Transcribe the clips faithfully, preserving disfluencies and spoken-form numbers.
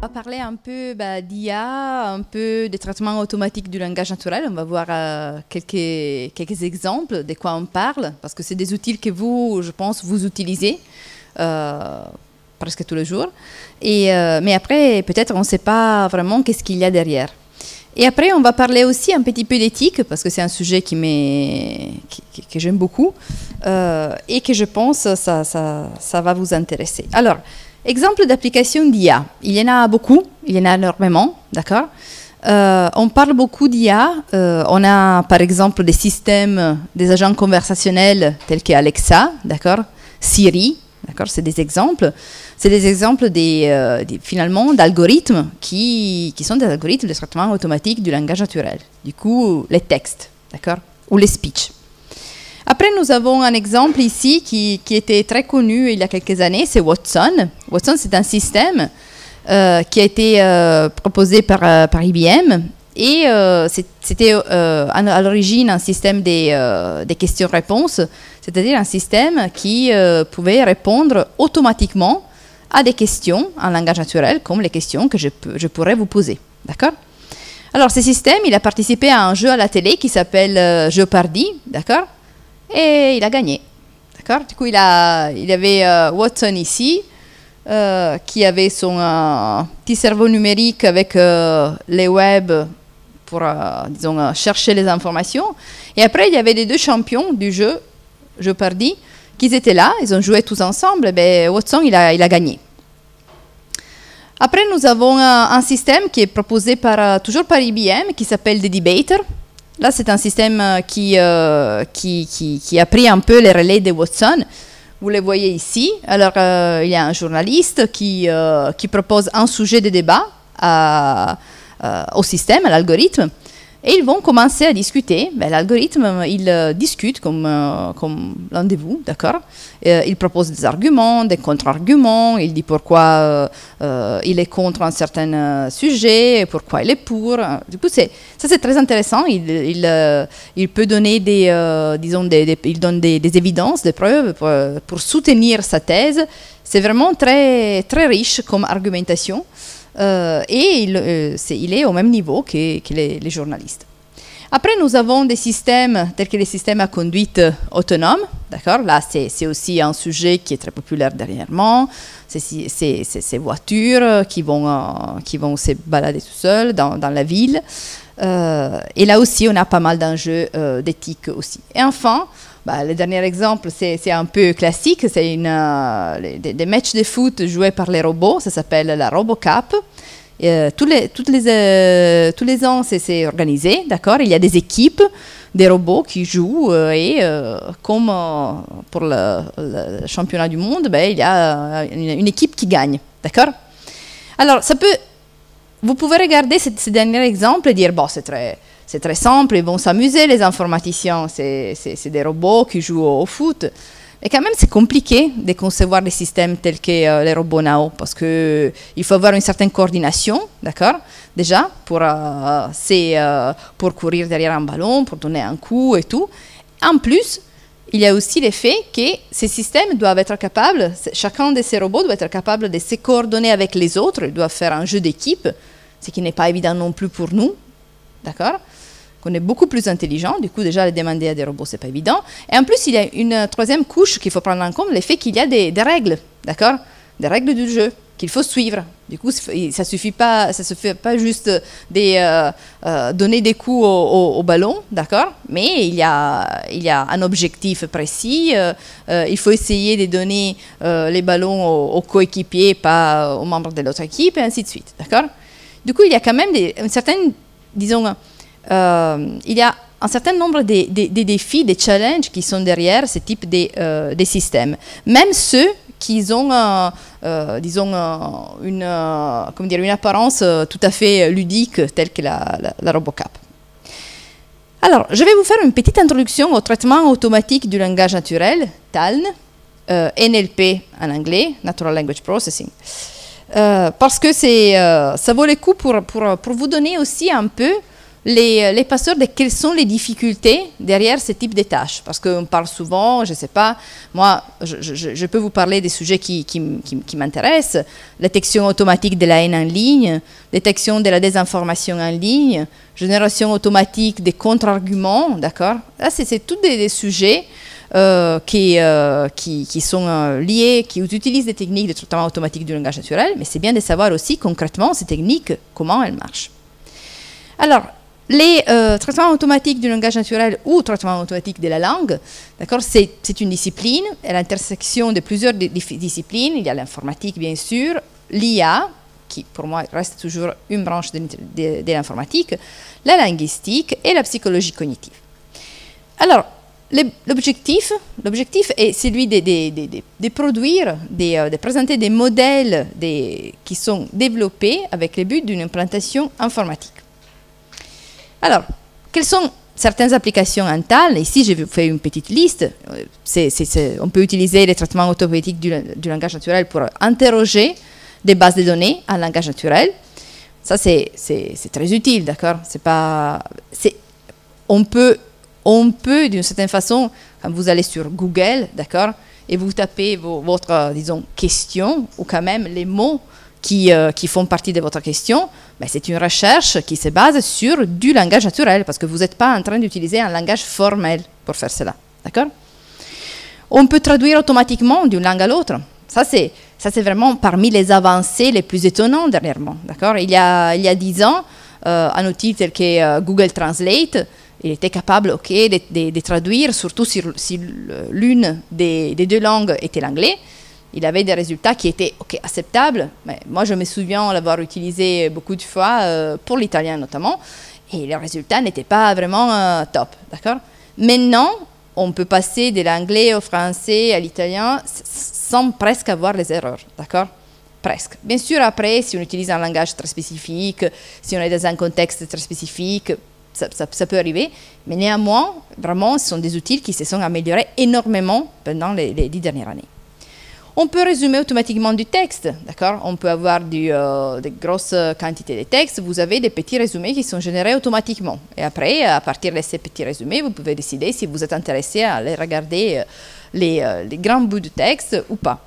va parler un peu bah, d'I A, un peu des traitements automatiques du langage naturel. On va voir euh, quelques, quelques exemples de quoi on parle, parce que c'est des outils que vous, je pense, vous utilisez euh, presque tous les jours. Et, euh, mais après, peut-être on ne sait pas vraiment qu'est-ce qu'il y a derrière. Et après, on va parler aussi un petit peu d'éthique, parce que c'est un sujet qui qui, que j'aime beaucoup euh, et que je pense ça, ça, ça va vous intéresser. Alors, exemple d'application d'I A. Il y en a beaucoup, il y en a énormément, d'accord euh, On parle beaucoup d'I A. Euh, on a, par exemple, des systèmes, des agents conversationnels tels qu'Alexa, d'accord Siri, d'accord c'est des exemples. C'est des exemples des, euh, des, finalement d'algorithmes qui, qui sont des algorithmes de traitement automatique du langage naturel. Du coup, les textes, d'accord, ou les speeches. Après, nous avons un exemple ici qui, qui était très connu il y a quelques années, c'est Watson. Watson, c'est un système euh, qui a été euh, proposé par, euh, par I B M et euh, c'était euh, à l'origine un système des, euh, des questions-réponses, c'est-à-dire un système qui euh, pouvait répondre automatiquement à des questions en langage naturel, comme les questions que je, je pourrais vous poser. D'accord ? Alors, ce système, il a participé à un jeu à la télé qui s'appelle euh, Jeopardy, d'accord ? Et il a gagné. D'accord ? Du coup, il, a, il y avait euh, Watson ici, euh, qui avait son euh, petit cerveau numérique avec euh, les web pour, euh, disons, euh, chercher les informations. Et après, il y avait les deux champions du jeu, Jeopardy, qui étaient là, ils ont joué tous ensemble, et bien, Watson, il a, il a gagné. Après, nous avons un, un système qui est proposé par, toujours par I B M, qui s'appelle The Debater. Là, c'est un système qui, euh, qui, qui, qui a pris un peu les relais de Watson. Vous les voyez ici. Alors, euh, il y a un journaliste qui, euh, qui propose un sujet de débat à, euh, au système, à l'algorithme. Et ils vont commencer à discuter. Ben, l'algorithme, il euh, discute comme, euh, comme l'un de vous, d'accord euh, Il propose des arguments, des contre-arguments, il dit pourquoi euh, euh, il est contre un certain euh, sujet, pourquoi il est pour. Du coup, c'est, ça c'est très intéressant. Il, il, euh, il peut donner des, euh, disons, des, des, il donne des, des évidences, des preuves pour, pour soutenir sa thèse. C'est vraiment très, très riche comme argumentation. Euh, et il, euh, c'est, il est au même niveau que, que les, les journalistes. Après, nous avons des systèmes tels que les systèmes à conduite autonome. D'accord ? Là, c'est, c'est aussi un sujet qui est très populaire dernièrement. C'est, c'est, c'est ces voitures qui vont, euh, qui vont se balader tout seules dans, dans la ville. Euh, et là aussi, on a pas mal d'enjeux euh, d'éthique aussi. Et enfin, bah, le dernier exemple, c'est, c'est un peu classique. C'est une, euh, les, des, des matchs de foot joués par les robots. Ça s'appelle la RoboCup. Euh, tous, les, toutes les, euh, tous les ans, c'est, c'est organisé, d'accord ? Il y a des équipes, des robots qui jouent euh, et euh, comme euh, pour le, le championnat du monde, ben, il y a une, une équipe qui gagne, d'accord ? Alors, ça peut, vous pouvez regarder ces, ces derniers exemples et dire, bon, c'est très, c'est très simple, ils vont s'amuser, les informaticiens, c'est, c'est, c'est des robots qui jouent au, au foot. Et quand même, c'est compliqué de concevoir des systèmes tels que euh, les robots Nao, parce qu'il faut avoir une certaine coordination, d'accord, déjà, pour, euh, c'est, euh, pour courir derrière un ballon, pour donner un coup et tout. En plus, il y a aussi le fait que ces systèmes doivent être capables, chacun de ces robots doit être capable de se coordonner avec les autres, ils doivent faire un jeu d'équipe, ce qui n'est pas évident non plus pour nous, d'accord ? On est beaucoup plus intelligent, du coup déjà le demander à des robots c'est pas évident. Et en plus il y a une troisième couche qu'il faut prendre en compte, le fait qu'il y a des, des règles, d'accord, des règles du jeu qu'il faut suivre. Du coup ça suffit pas, ça se fait pas juste des, euh, euh, donner des coups au, au, au ballon, d'accord, mais il y a il y a un objectif précis. Euh, euh, il faut essayer de donner euh, les ballons aux, aux coéquipiers, pas aux membres de l'autre équipe, et ainsi de suite, d'accord. Du coup il y a quand même des, une certaine, disons. Euh, il y a un certain nombre de, de, de défis, des challenges qui sont derrière ce type de, euh, de systèmes. Même ceux qui ont, euh, euh, disons, euh, une, euh, comment dire, une apparence euh, tout à fait ludique, telle que la, la, la RoboCup. Alors, je vais vous faire une petite introduction au traitement automatique du langage naturel, T A L N, euh, N L P en anglais, Natural Language Processing. Euh, parce que c'est, euh, ça vaut le coup pour, pour, pour vous donner aussi un peu les, les passeurs de quelles sont les difficultés derrière ce type de tâches. Parce qu'on parle souvent, je ne sais pas, moi, je, je, je peux vous parler des sujets qui, qui, qui, qui m'intéressent. Détection automatique de la haine en ligne, détection de la désinformation en ligne, génération automatique des contre-arguments, d'accord? Là, c'est tous des, des sujets euh, qui, euh, qui, qui sont euh, liés, qui utilisent des techniques de traitement automatique du langage naturel, mais c'est bien de savoir aussi concrètement ces techniques, comment elles marchent. Alors, les euh, traitements automatiques du langage naturel ou traitement automatique de la langue, d'accord, c'est une discipline à l'intersection de plusieurs di disciplines. Il y a l'informatique, bien sûr, l'I A, qui pour moi reste toujours une branche de, de, de l'informatique, la linguistique et la psychologie cognitive. Alors, l'objectif l'objectif est celui de, de, de, de, de produire, de, de présenter des modèles de, qui sont développés avec le but d'une implantation informatique. Alors, quelles sont certaines applications en T A L? Ici, je vous fais une petite liste. C est, c est, c est, on peut utiliser les traitements automatiques du, du langage naturel pour interroger des bases de données en langage naturel. Ça, c'est très utile, d'accord? C'est pas... On peut, on peut d'une certaine façon, quand vous allez sur Google, d'accord, et vous tapez vos, votre, disons, question, ou quand même les mots Qui, euh, qui font partie de votre question, ben c'est une recherche qui se base sur du langage naturel, parce que vous n'êtes pas en train d'utiliser un langage formel pour faire cela. D'accord? On peut traduire automatiquement d'une langue à l'autre. Ça, c'est ça, c'est vraiment parmi les avancées les plus étonnantes dernièrement. D'accord? Il y a, il y a dix ans, euh, un outil tel que euh, Google Translate, il était capable, ok, de, de, de traduire, surtout si, si l'une des, des deux langues était l'anglais. Il avait des résultats qui étaient okay, acceptables. Mais moi, je me souviens l'avoir utilisé beaucoup de fois, euh, pour l'italien notamment, et les résultats n'étaient pas vraiment euh, top. D'accord? Maintenant, on peut passer de l'anglais au français, à l'italien, sans presque avoir les erreurs. D'accord? Presque. Bien sûr, après, si on utilise un langage très spécifique, si on est dans un contexte très spécifique, ça, ça, ça peut arriver. Mais néanmoins, vraiment, ce sont des outils qui se sont améliorés énormément pendant les, les dix dernières années. On peut résumer automatiquement du texte, d'accord? On peut avoir du, euh, des grosses quantités de textes. Vous avez des petits résumés qui sont générés automatiquement. Et après, à partir de ces petits résumés, vous pouvez décider si vous êtes intéressé à aller regarder les, euh, les grands bouts de texte ou pas.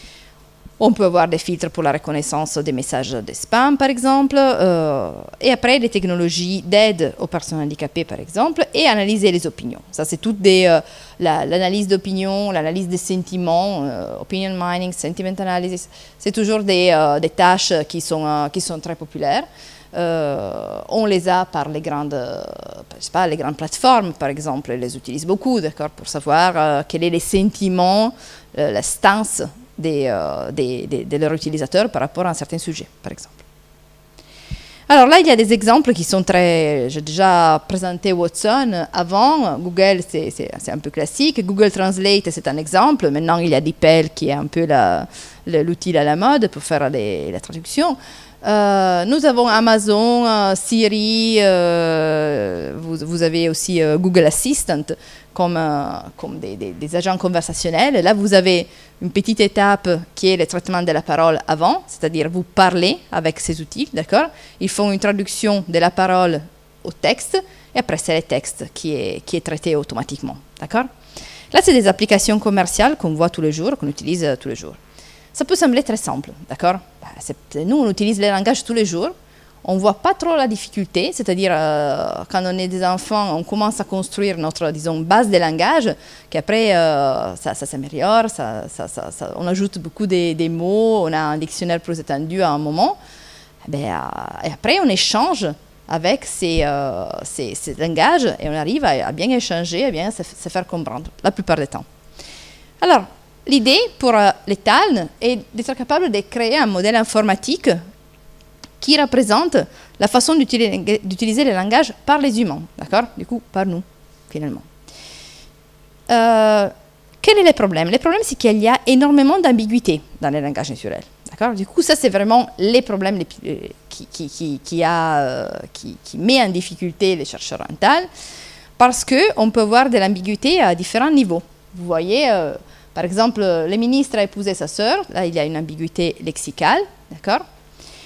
On peut avoir des filtres pour la reconnaissance des messages de spam, par exemple. Euh, et après, les technologies d'aide aux personnes handicapées, par exemple, et analyser les opinions. Ça, c'est toute des... Euh, l'analyse d'opinion, l'analyse des sentiments, euh, opinion mining, sentiment analysis, c'est toujours des, euh, des tâches qui sont, euh, qui sont très populaires. Euh, on les a par les grandes, euh, je sais pas, les grandes plateformes, par exemple, elles les utilisent beaucoup, d'accord, pour savoir euh, quels sont les sentiments, euh, la stance des, euh, des, des, de leurs utilisateurs par rapport à un certain sujet, par exemple. Alors là, il y a des exemples qui sont très... J'ai déjà présenté Watson avant. Google, c'est un peu classique. Google Translate, c'est un exemple. Maintenant, il y a DeepL qui est un peu l'outil à la mode pour faire les, la traduction. Euh, nous avons Amazon, euh, Siri, euh, vous, vous avez aussi euh, Google Assistant comme, euh, comme des, des, des agents conversationnels. Là, vous avez une petite étape qui est le traitement de la parole avant, c'est-à-dire vous parlez avec ces outils, d'accord? Ils font une traduction de la parole au texte, et après, c'est le texte qui est, qui est traité automatiquement, d'accord? Là, c'est des applications commerciales qu'on voit tous les jours, qu'on utilise tous les jours. Ça peut sembler très simple, d'accord? Nous, on utilise les langages tous les jours. On ne voit pas trop la difficulté, c'est-à-dire euh, quand on est des enfants, on commence à construire notre, disons, base de langage, qu'après, euh, ça, ça s'améliore, ça, ça, ça, ça, on ajoute beaucoup de, de mots, on a un dictionnaire plus étendu à un moment. Et, bien, euh, et après, on échange avec ces, euh, ces, ces langages et on arrive à, à bien échanger, à bien se, se faire comprendre, la plupart du temps. Alors, l'idée pour euh, les T A L est d'être capable de créer un modèle informatique qui représente la façon d'utiliser le langage par les humains, d'accord? Du coup, par nous, finalement. Euh, quel est le problème? Le problème, c'est qu'il y a énormément d'ambiguïté dans les langages naturels, d'accord? Du coup, ça, c'est vraiment les problèmes les, euh, qui, qui, qui, qui, a, euh, qui, qui met en difficulté les chercheurs en T A L, parce qu'on peut avoir de l'ambiguïté à différents niveaux. Vous voyez... Euh, Par exemple, le ministre a épousé sa sœur, là il y a une ambiguïté lexicale, d'accord?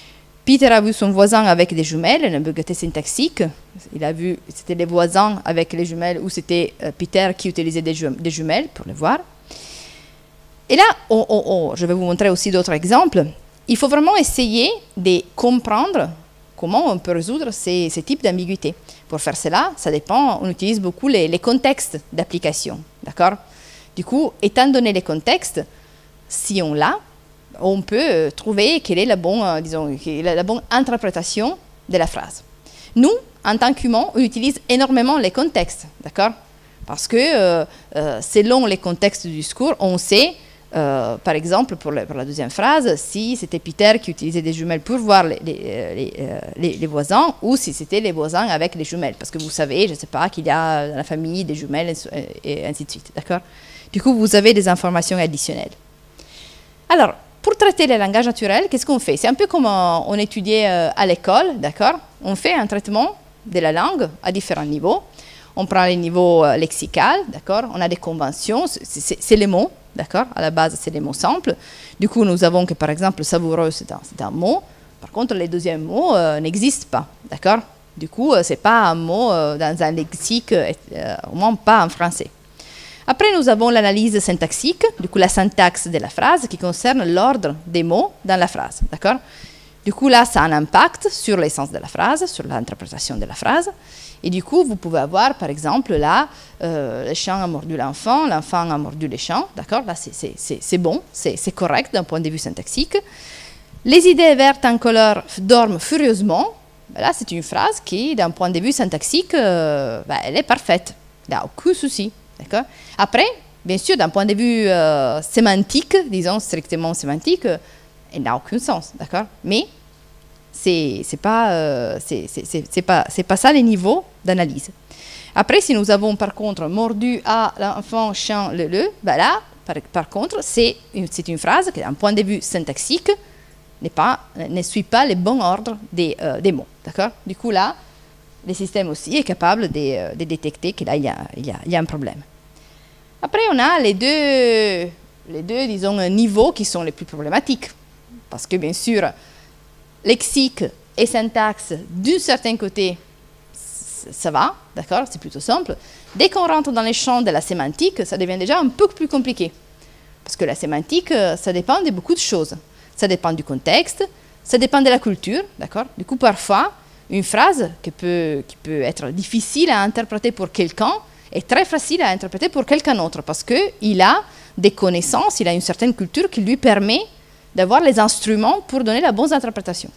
Peter a vu son voisin avec des jumelles, une ambiguïté syntaxique. Il a vu, c'était les voisins avec les jumelles ou c'était euh, Peter qui utilisait des, jum des jumelles pour le voir. Et là, on, on, on, je vais vous montrer aussi d'autres exemples. Il faut vraiment essayer de comprendre comment on peut résoudre ces, ces types d'ambiguïté. Pour faire cela, ça dépend, on utilise beaucoup les, les contextes d'application, d'accord? Du coup, étant donné les contextes, si on l'a, on peut trouver quelle est la bonne, euh, disons, quelle est la bonne interprétation de la phrase. Nous, en tant qu'humains, on utilise énormément les contextes, d'accord? Parce que euh, euh, selon les contextes du discours, on sait, euh, par exemple, pour, le, pour la deuxième phrase, si c'était Peter qui utilisait des jumelles pour voir les, les, les, les, les voisins, ou si c'était les voisins avec les jumelles. Parce que vous savez, je ne sais pas, qu'il y a dans la famille des jumelles et, et ainsi de suite, d'accord? Du coup, vous avez des informations additionnelles. Alors, pour traiter le langage naturel, qu'est-ce qu'on fait? C'est un peu comme euh, on étudiait euh, à l'école, d'accord? On fait un traitement de la langue à différents niveaux. On prend les niveaux euh, lexical, d'accord? On a des conventions, c'est les mots, d'accord? À la base, c'est les mots simples. Du coup, nous avons que, par exemple, savoureux, c'est un, un mot. Par contre, les deuxièmes mots euh, n'existent pas, d'accord? Du coup, euh, ce n'est pas un mot euh, dans un lexique, euh, au moins pas en français. Après, nous avons l'analyse syntaxique, du coup la syntaxe de la phrase qui concerne l'ordre des mots dans la phrase, d'accord? Du coup, là, ça a un impact sur l'essence de la phrase, sur l'interprétation de la phrase. Et du coup, vous pouvez avoir, par exemple, là, euh, le chien a mordu l'enfant, l'enfant a mordu le chien, d'accord? Là, c'est bon, c'est correct d'un point de vue syntaxique. Les idées vertes en couleur dorment furieusement. Ben là, c'est une phrase qui, d'un point de vue syntaxique, euh, ben, elle est parfaite. Il n'y a aucun souci. Après, bien sûr, d'un point de vue euh, sémantique, disons strictement sémantique, euh, elle n'a aucun sens, d'accord? Mais c'est pas, euh, c'est pas, c'est pas ça les niveaux d'analyse. Après, si nous avons par contre mordu à l'enfant, chien, le, le, ben là, par, par contre, c'est une, une phrase qui, d'un point de vue syntaxique, pas, ne suit pas le bon ordre des, euh, des mots, d'accord? Du coup, là, le système aussi est capable de, de détecter qu'il y, y, y a un problème. Après, on a les deux, les deux, disons, niveaux qui sont les plus problématiques. Parce que, bien sûr, lexique et syntaxe, d'un certain côté, ça va, d'accord, c'est plutôt simple. Dès qu'on rentre dans les champs de la sémantique, ça devient déjà un peu plus compliqué. Parce que la sémantique, ça dépend de beaucoup de choses. Ça dépend du contexte, ça dépend de la culture, d'accord? Du coup, parfois, une phrase qui peut, qui peut être difficile à interpréter pour quelqu'un est très facile à interpréter pour quelqu'un d'autre parce qu'il a des connaissances, il a une certaine culture qui lui permet d'avoir les instruments pour donner la bonne interprétation.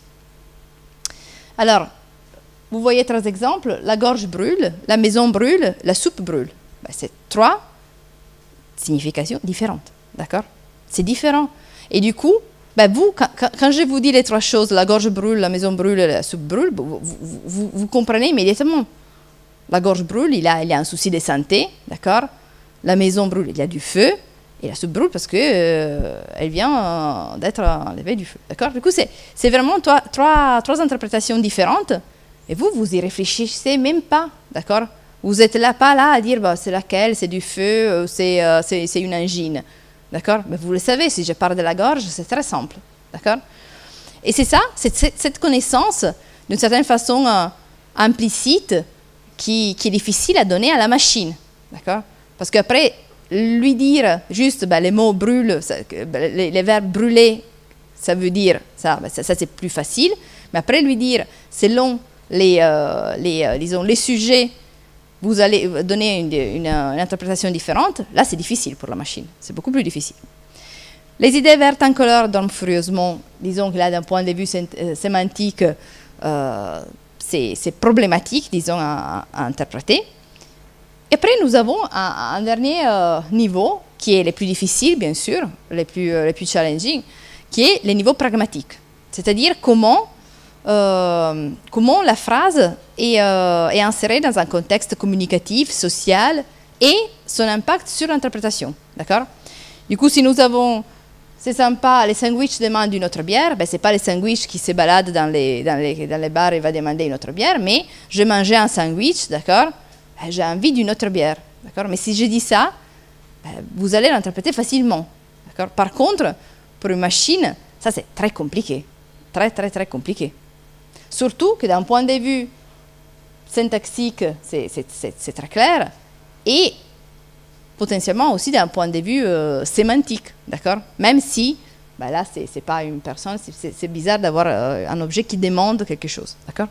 Alors, vous voyez trois exemples, la gorge brûle, la maison brûle, la soupe brûle. Ben, c'est trois significations différentes, d'accord? C'est différent. Et du coup, ben vous, quand, quand je vous dis les trois choses, la gorge brûle, la maison brûle, la soupe brûle, vous, vous, vous, vous comprenez immédiatement. La gorge brûle, il a, il a un souci de santé, d'accord? La maison brûle, il y a du feu, et la soupe brûle parce qu'elle euh, vient euh, d'être enlevée du feu, d'accord? Du coup, c'est vraiment trois, trois, trois interprétations différentes, et vous, vous y réfléchissez même pas, d'accord? Vous n'êtes là, pas là à dire, bah, c'est laquelle, c'est du feu, c'est euh, une angine. D'accord? Mais vous le savez, si je parle de la gorge, c'est très simple. D'accord? Et c'est ça, c'est cette connaissance, d'une certaine façon euh, implicite, qui, qui est difficile à donner à la machine. D'accord? Parce qu'après, lui dire juste ben, les mots brûlent, ça, ben, les, les verbes brûler, ça veut dire, ça, ben, ça, ça c'est plus facile. Mais après, lui dire, selon les, euh, les, euh, disons, les sujets, vous allez donner une, une, une interprétation différente, là c'est difficile pour la machine, c'est beaucoup plus difficile. Les idées vertes en couleur dorment furieusement, disons que là d'un point de vue sémantique, euh, c'est problématique, disons, à, à interpréter. Et après nous avons un, un dernier euh, niveau, qui est le plus difficile bien sûr, le plus, euh, le plus challenging, qui est le niveau pragmatique, c'est-à-dire comment Euh, comment la phrase est, euh, est insérée dans un contexte communicatif, social et son impact sur l'interprétation. D'accord? Du coup, si nous avons, c'est sympa, les sandwichs demandent une autre bière, ben, ce n'est pas les sandwichs qui se baladent dans les, dans les, dans les bars et va demander une autre bière, mais je mangeais un sandwich, d'accord? Ben, j'ai envie d'une autre bière. D'accord? Mais si je dis ça, ben, vous allez l'interpréter facilement. D'accord? Par contre, pour une machine, ça c'est très compliqué. très, très, très compliqué. Surtout que d'un point de vue syntaxique, c'est très clair, et potentiellement aussi d'un point de vue euh, sémantique, d'accord? Même si, ben là, c'est pas une personne, c'est bizarre d'avoir euh, un objet qui demande quelque chose, d'accord?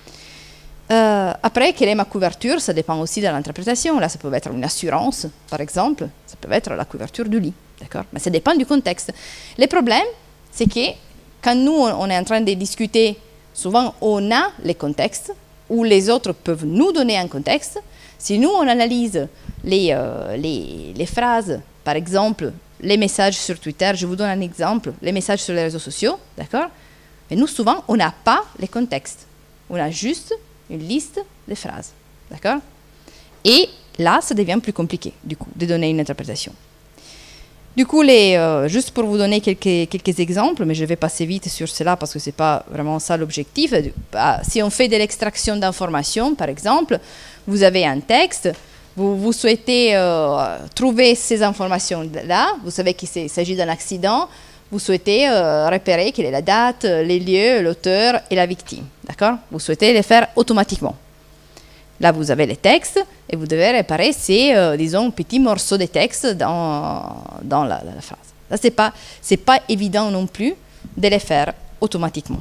Euh, après, quelle est ma couverture? Ça dépend aussi de l'interprétation. Là, ça peut être une assurance, par exemple. Ça peut être la couverture du lit, d'accord? Mais ça dépend du contexte. Le problème, c'est que quand nous, on est en train de discuter, souvent, on a les contextes, où les autres peuvent nous donner un contexte. Si nous, on analyse les, euh, les, les phrases, par exemple, les messages sur Twitter, je vous donne un exemple, les messages sur les réseaux sociaux, d'accord? Mais nous, souvent, on n'a pas les contextes. On a juste une liste de phrases, d'accord? Et là, ça devient plus compliqué, du coup, de donner une interprétation. Du coup, les, euh, juste pour vous donner quelques, quelques exemples, mais je vais passer vite sur cela parce que ce n'est pas vraiment ça l'objectif. Bah, si on fait de l'extraction d'informations, par exemple, vous avez un texte, vous, vous souhaitez euh, trouver ces informations-là, vous savez qu'il s'agit d'un accident, vous souhaitez euh, repérer quelle est la date, les lieux, l'auteur et la victime. D'accord? Vous souhaitez les faire automatiquement. Là, vous avez les textes et vous devez réparer ces, euh, disons, petits morceaux de texte dans, dans la, la phrase. Là, ce n'est pas, c'est pas évident non plus de les faire automatiquement.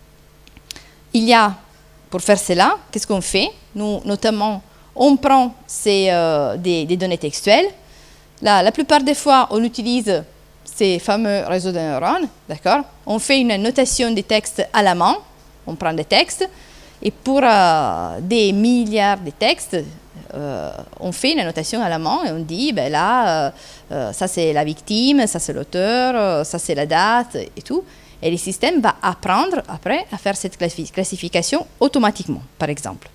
Il y a, pour faire cela, qu'est-ce qu'on fait? Nous, notamment, on prend ces, euh, des, des données textuelles. Là, la plupart des fois, on utilise ces fameux réseaux de neurones, d'accord? On fait une notation des textes à la main, on prend des textes, et pour euh, des milliards de textes, euh, on fait une notation à la main et on dit, ben là, euh, euh, ça c'est la victime, ça c'est l'auteur, euh, ça c'est la date et tout. Et le système va apprendre après à faire cette classification automatiquement, par exemple.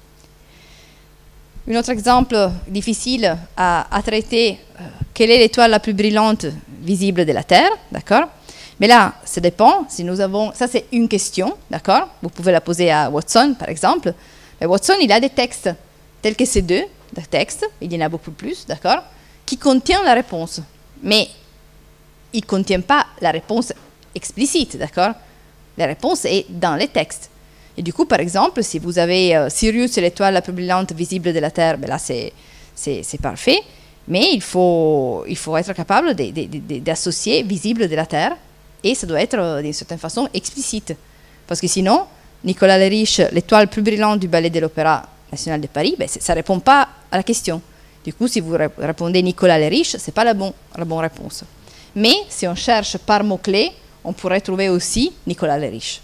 Un autre exemple difficile à, à traiter, euh, quelle est l'étoile la plus brillante visible de la Terre, d'accord? Mais là, ça dépend. Si nous avons, ça c'est une question, d'accord? Vous pouvez la poser à Watson, par exemple. Mais Watson, il a des textes, tels que ces deux textes, il y en a beaucoup plus, d'accord? Qui contiennent la réponse. Mais il ne contient pas la réponse explicite, d'accord? La réponse est dans les textes. Et du coup, par exemple, si vous avez euh, Sirius, l'étoile la plus brillante visible de la Terre, ben là, c'est parfait. Mais il faut, il faut être capable d'associer visible de la Terre, et ça doit être, d'une certaine façon, explicite. Parce que sinon, Nicolas Le Riche, l'étoile plus brillante du ballet de l'Opéra national de Paris, ben, ça ne répond pas à la question. Du coup, si vous répondez Nicolas Le Riche, ce n'est pas la, bon, la bonne réponse. Mais si on cherche par mots-clés, on pourrait trouver aussi Nicolas Le Riche.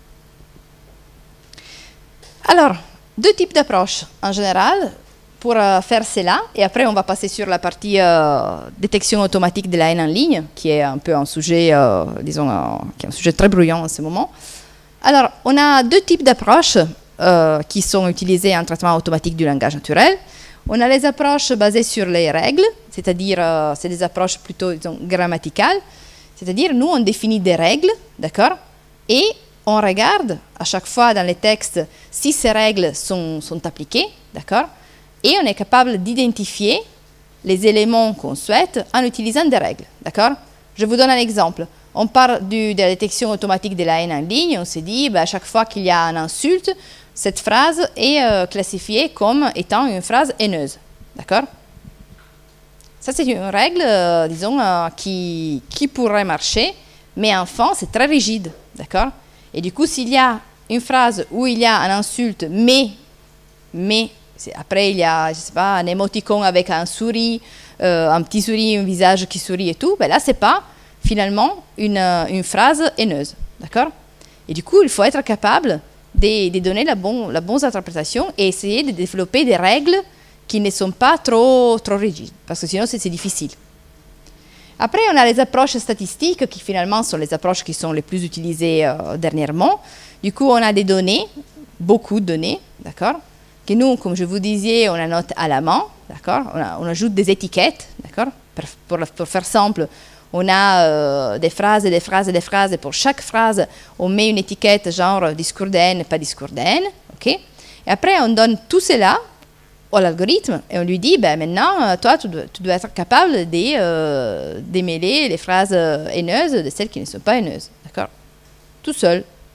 Alors, deux types d'approches en général pour euh, faire cela, et après on va passer sur la partie euh, détection automatique de la haine en ligne, qui est un peu un sujet, euh, disons, euh, qui est un sujet très bruyant en ce moment. Alors, on a deux types d'approches euh, qui sont utilisées en traitement automatique du langage naturel. On a les approches basées sur les règles, c'est-à-dire, euh, c'est des approches plutôt, disons, grammaticales, c'est-à-dire, nous, on définit des règles, d'accord, et on regarde à chaque fois dans les textes si ces règles sont, sont appliquées, d'accord? Et on est capable d'identifier les éléments qu'on souhaite en utilisant des règles, d'accord? Je vous donne un exemple. On parle du, de la détection automatique de la haine en ligne. On se dit, bah, à chaque fois qu'il y a une insulte, cette phrase est euh, classifiée comme étant une phrase haineuse, d'accord? Ça, c'est une règle, euh, disons, euh, qui, qui pourrait marcher, mais enfin, c'est très rigide, d'accord? Et du coup, s'il y a une phrase où il y a une insulte, mais, mais, après il y a, je sais pas, un émoticône avec un souris, euh, un petit souris, un visage qui sourit et tout, ben là, c'est pas finalement une, une phrase haineuse, d'accord? Et du coup, il faut être capable de, de donner la, bon, la bonne interprétation et essayer de développer des règles qui ne sont pas trop, trop rigides, parce que sinon, c'est difficile. Après, on a les approches statistiques qui finalement sont les approches qui sont les plus utilisées euh, dernièrement. Du coup, on a des données, beaucoup de données, d'accord? Que nous, comme je vous disais, on annote à la main, d'accord? On, on ajoute des étiquettes, d'accord? Pour, pour, pour faire simple, on a euh, des phrases, des phrases, des phrases, et pour chaque phrase, on met une étiquette genre discours de haine, pas discours de haine, ok? Et après, on donne tout cela à l'algorithme et on lui dit, ben maintenant, toi, tu dois, tu dois être capable de euh, démêler les phrases haineuses de celles qui ne sont pas haineuses, d'accord? Tout seul,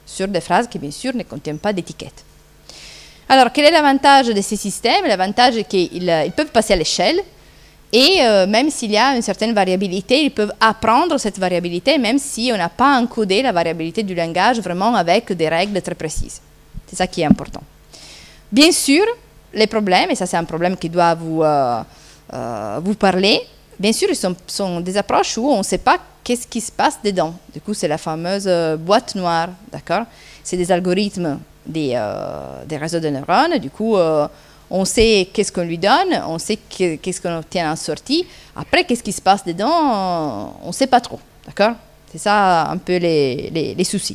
sur des phrases qui, bien sûr, ne contiennent pas d'étiquette. Alors, quel est l'avantage de ces systèmes? L'avantage est qu'ils ils peuvent passer à l'échelle et euh, même s'il y a une certaine variabilité, ils peuvent apprendre cette variabilité même si on n'a pas encodé la variabilité du langage vraiment avec des règles très précises. C'est ça qui est important. Bien sûr, les problèmes, et ça c'est un problème qui doit vous, euh, euh, vous parler, bien sûr, ils sont, sont des approches où on ne sait pas qu'est-ce qui se passe dedans. Du coup, c'est la fameuse euh, boîte noire, d'accord? C'est des algorithmes des, euh, des réseaux de neurones. Du coup, euh, on sait qu'est-ce qu'on lui donne, on sait qu'est-ce qu'on obtient en sortie. Après, qu'est-ce qui se passe dedans, on ne sait pas trop, d'accord? C'est ça un peu les, les, les soucis.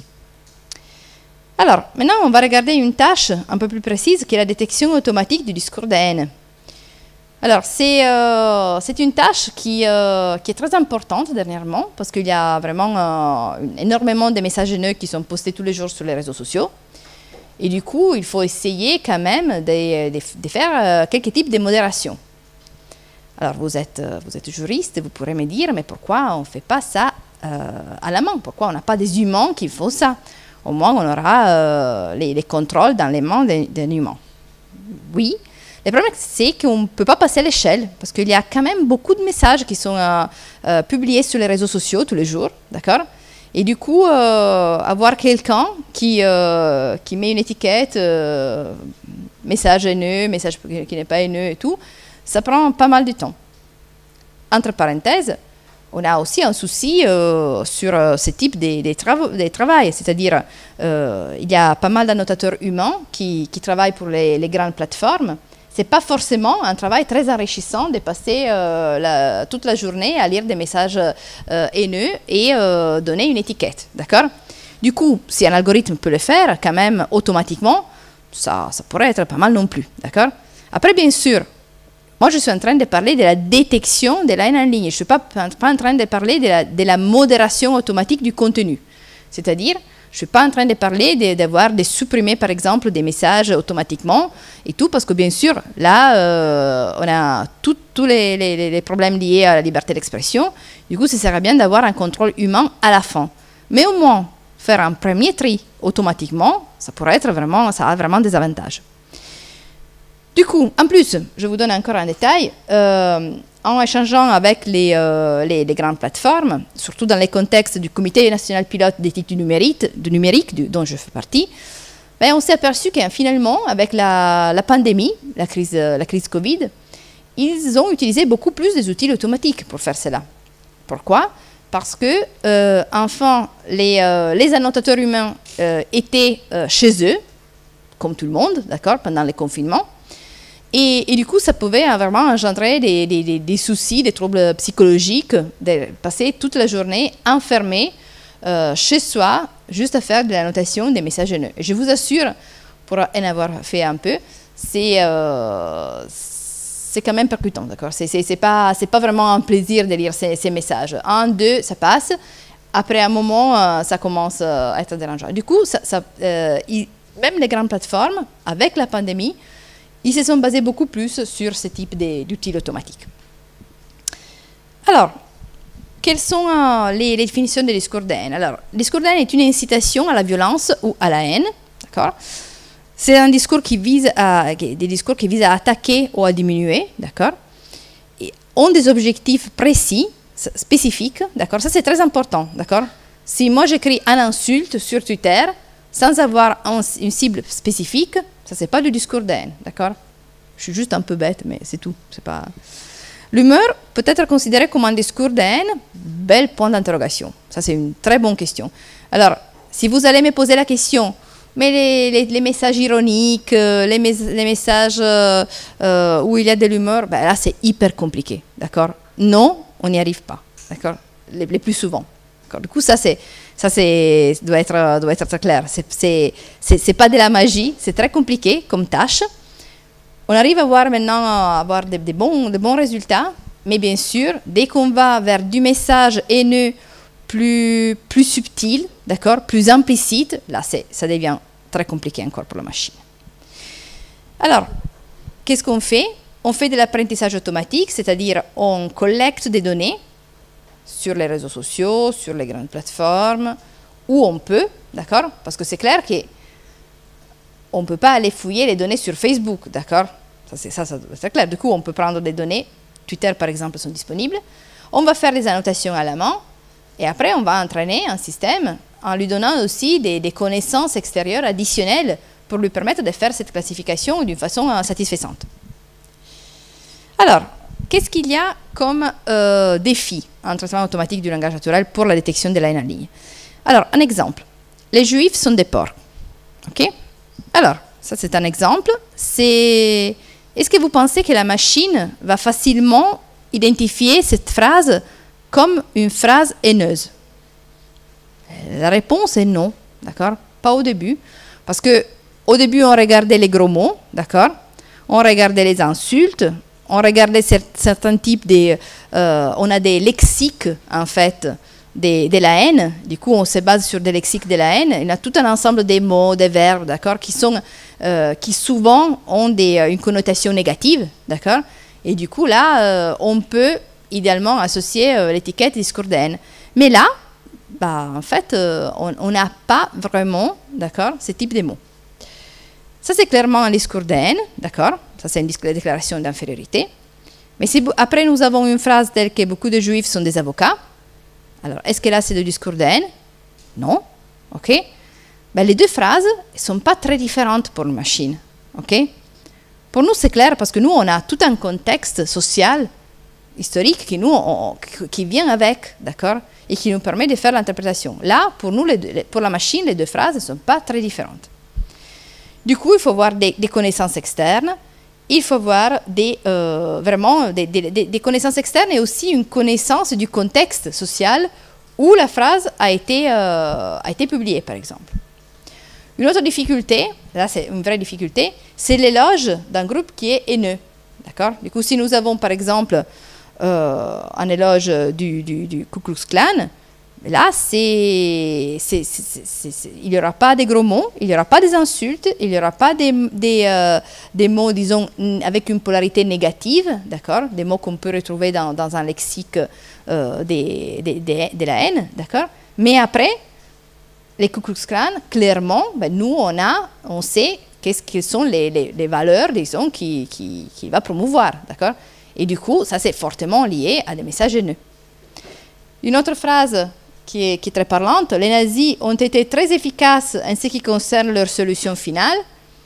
Alors, maintenant, on va regarder une tâche un peu plus précise qui est la détection automatique du discours de haine. Alors, c'est euh, une tâche qui, euh, qui est très importante dernièrement parce qu'il y a vraiment euh, énormément de messages haineux qui sont postés tous les jours sur les réseaux sociaux. Et du coup, il faut essayer quand même de, de, de faire euh, quelques types de modération. Alors, vous êtes, vous êtes juriste, vous pourrez me dire, mais pourquoi on ne fait pas ça euh, à la main? Pourquoi on n'a pas des humains qui font ça? Au moins, on aura euh, les, les contrôles dans les mains d'un humain. Oui. Le problème, c'est qu'on ne peut pas passer à l'échelle, parce qu'il y a quand même beaucoup de messages qui sont euh, euh, publiés sur les réseaux sociaux tous les jours, d'accord? Et du coup, euh, avoir quelqu'un qui, euh, qui met une étiquette, euh, message haineux, message qui n'est pas haineux et tout, ça prend pas mal de temps. Entre parenthèses, on a aussi un souci euh, sur euh, ce type de, de, trava de travail, c'est-à-dire euh, il y a pas mal d'annotateurs humains qui, qui travaillent pour les, les grandes plateformes. Ce n'est pas forcément un travail très enrichissant de passer euh, la, toute la journée à lire des messages euh, haineux et euh, donner une étiquette, d'accord? Du coup, si un algorithme peut le faire, quand même, automatiquement, ça, ça pourrait être pas mal non plus, d'accord? Après, bien sûr, moi, je suis en train de parler de la détection de la haine en ligne. Je ne suis pas, pas en train de parler de la, de la modération automatique du contenu. C'est-à-dire, je ne suis pas en train de parler d'avoir de, de supprimer, par exemple, des messages automatiquement et tout, parce que bien sûr, là, euh, on a tous les, les, les problèmes liés à la liberté d'expression. Du coup, ça serait bien d'avoir un contrôle humain à la fin. Mais au moins, faire un premier tri automatiquement, ça pourrait être vraiment, ça a vraiment des avantages. Du coup, en plus, je vous donne encore un détail, euh, en échangeant avec les, euh, les, les grandes plateformes, surtout dans les contextes du Comité national pilote d'éthique du numérique, du numérique du, dont je fais partie, ben, on s'est aperçu que finalement, avec la, la pandémie, la crise, la crise Covid, ils ont utilisé beaucoup plus des outils automatiques pour faire cela. Pourquoi? Parce que, euh, enfin, les, euh, les annotateurs humains euh, étaient euh, chez eux, comme tout le monde, d'accord, pendant les confinements. Et, et du coup, ça pouvait vraiment engendrer des, des, des, des soucis, des troubles psychologiques, de passer toute la journée enfermé euh, chez soi, juste à faire de la notation des messages haineux. Je vous assure, pour en avoir fait un peu, c'est euh, quand même percutant, d'accord? C'est pas, c'est pas vraiment un plaisir de lire ces, ces messages. Un, deux, ça passe. Après un moment, euh, ça commence à être dérangeant. Du coup, ça, ça, euh, il, même les grandes plateformes, avec la pandémie, ils se sont basés beaucoup plus sur ce type d'outils automatiques. Alors, quelles sont euh, les, les définitions de discours de haine? Alors, le discours de haine est une incitation à la violence ou à la haine, d'accord? C'est un discours qui vise à, des discours qui visent à attaquer ou à diminuer, d'accord? Et ont des objectifs précis, spécifiques, d'accord? Ça, c'est très important, d'accord? Si moi, j'écris un insulte sur Twitter, sans avoir un, une cible spécifique, ça, c'est pas du discours de haine, d'accord? Je suis juste un peu bête, mais c'est tout. Pas... L'humeur peut être considérée comme un discours de haine, bel point d'interrogation. Ça, c'est une très bonne question. Alors, si vous allez me poser la question, mais les, les, les messages ironiques, euh, les, mes, les messages euh, euh, où il y a de l'humeur, ben là, c'est hyper compliqué, d'accord? Non, on n'y arrive pas, d'accord? Les, les plus souvent. Du coup, ça, c'est... Ça, doit être, doit être très clair. Ce n'est pas de la magie, c'est très compliqué comme tâche. On arrive à voir maintenant à avoir de, de, bons, de bons résultats, mais bien sûr, dès qu'on va vers du message haineux plus, plus subtil, d'accord, plus implicite, là, ça devient très compliqué encore pour la machine. Alors, qu'est-ce qu'on fait? On fait de l'apprentissage automatique, c'est-à-dire on collecte des données sur les réseaux sociaux, sur les grandes plateformes. où on peut, d'accord? Parce que c'est clair qu'on ne peut pas aller fouiller les données sur Facebook, d'accord? Ça, c'est, ça, ça, c'est clair. Du coup, on peut prendre des données, Twitter par exemple sont disponibles, on va faire les annotations à la main, et après on va entraîner un système en lui donnant aussi des, des connaissances extérieures additionnelles pour lui permettre de faire cette classification d'une façon euh, satisfaisante. Alors, qu'est-ce qu'il y a comme euh, défi en traitement automatique du langage naturel pour la détection de la haine en ligne? Alors, un exemple. Les juifs sont des porcs. OK? Alors, ça c'est un exemple. C'est... Est-ce que vous pensez que la machine va facilement identifier cette phrase comme une phrase haineuse? La réponse est non, d'accord? Pas au début. Parce que au début, on regardait les gros mots, d'accord? On regardait les insultes, on regardait cer certains types de... Euh, on a des lexiques, en fait, de, de la haine. Du coup, on se base sur des lexiques de la haine. Il y a tout un ensemble de mots, de verbes, d'accord, qui sont... Euh, qui souvent ont des, euh, une connotation négative, d'accord? Et du coup, là, euh, on peut idéalement associer euh, l'étiquette discours de haine. Mais là, bah, en fait, euh, on n'a pas vraiment, d'accord, ce type de mots. Ça, c'est clairement un discours de haine, d'accord? Ça, c'est une déclaration d'infériorité. Mais si, après, nous avons une phrase telle que beaucoup de juifs sont des avocats. Alors, est-ce que là, c'est le discours de haine? Non. OK? Ben, les deux phrases ne sont pas très différentes pour une machine. Okay? Pour nous, c'est clair parce que nous, on a tout un contexte social, historique, qui, nous, on, qui vient avec, d'accord, et qui nous permet de faire l'interprétation. Là, pour nous, les deux, pour la machine, les deux phrases ne sont pas très différentes. Du coup, il faut voir des, des connaissances externes, il faut voir des, euh, vraiment des, des, des connaissances externes et aussi une connaissance du contexte social où la phrase a été, euh, a été publiée, par exemple. Une autre difficulté, là c'est une vraie difficulté, c'est l'éloge d'un groupe qui est haineux. D'accord? Du coup, si nous avons par exemple euh, un éloge du, du, du Ku Klux Klan, là, c'est, c'est, c'est, c'est, c'est, il n'y aura pas de gros mots, il n'y aura pas des insultes, il n'y aura pas des, des, euh, des mots, disons, avec une polarité négative, d'accord? Des mots qu'on peut retrouver dans, dans un lexique euh, des, des, des, de la haine, d'accord? Mais après, les Ku Klux Klan, clairement, ben, nous, on, a, on sait qu'est-ce que sont les, les, les valeurs, disons, qu'il qui, qui va promouvoir, d'accord? Et du coup, ça, c'est fortement lié à des messages haineux. Une autre phrase qui est, qui est très parlante, les nazis ont été très efficaces en ce qui concerne leur solution finale.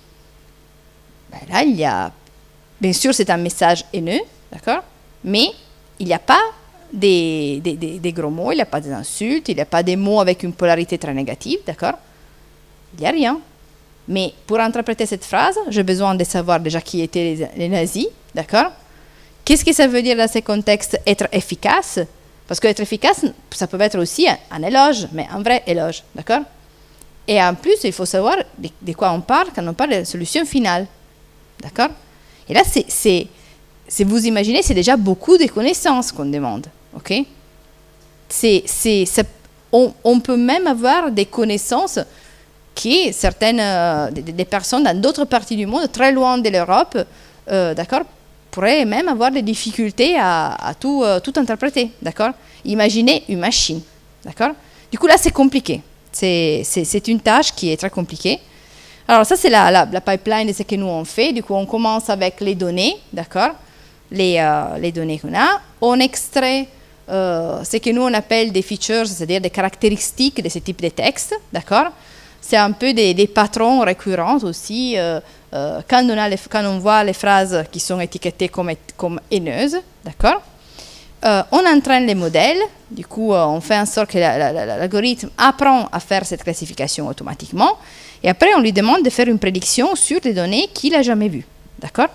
Ben là, il y a, bien sûr, c'est un message haineux, d'accord? Mais il n'y a pas Des, des, des, des gros mots, il n'y a pas des insultes, il n'y a pas des mots avec une polarité très négative, d'accord? Il n'y a rien. Mais pour interpréter cette phrase, j'ai besoin de savoir déjà qui étaient les, les nazis, d'accord? Qu'est-ce que ça veut dire dans ces contextes être efficace? Parce qu'être efficace, ça peut être aussi un, un éloge, mais un vrai éloge, d'accord? Et en plus, il faut savoir de, de quoi on parle quand on parle de solution finale, d'accord? Et là, c'est, c'est, si vous imaginez, c'est déjà beaucoup de connaissances qu'on demande. Okay? C'est, c'est, c'est, on, on peut même avoir des connaissances qui, certaines euh, des, des personnes dans d'autres parties du monde, très loin de l'Europe, euh, d'accord, pourraient même avoir des difficultés à, à tout, euh, tout interpréter. D'accord? Imaginez une machine. D'accord? Du coup, là, c'est compliqué. C'est, c'est, c'est une tâche qui est très compliquée. Alors, ça, c'est la, la, la pipeline de ce que nous, on fait. Du coup, on commence avec les données. D'accord? Les, euh, les données qu'on a. On extrait Euh, ce que nous on appelle des features, c'est-à-dire des caractéristiques de ce type de texte, d'accord? C'est un peu des, des patrons récurrents aussi, euh, euh, quand, on a les, quand on voit les phrases qui sont étiquetées comme, comme haineuses, d'accord? Euh, on entraîne les modèles, du coup euh, on fait en sorte que la, la, la, l'algorithme apprend à faire cette classification automatiquement, et après on lui demande de faire une prédiction sur des données qu'il n'a jamais vues, d'accord?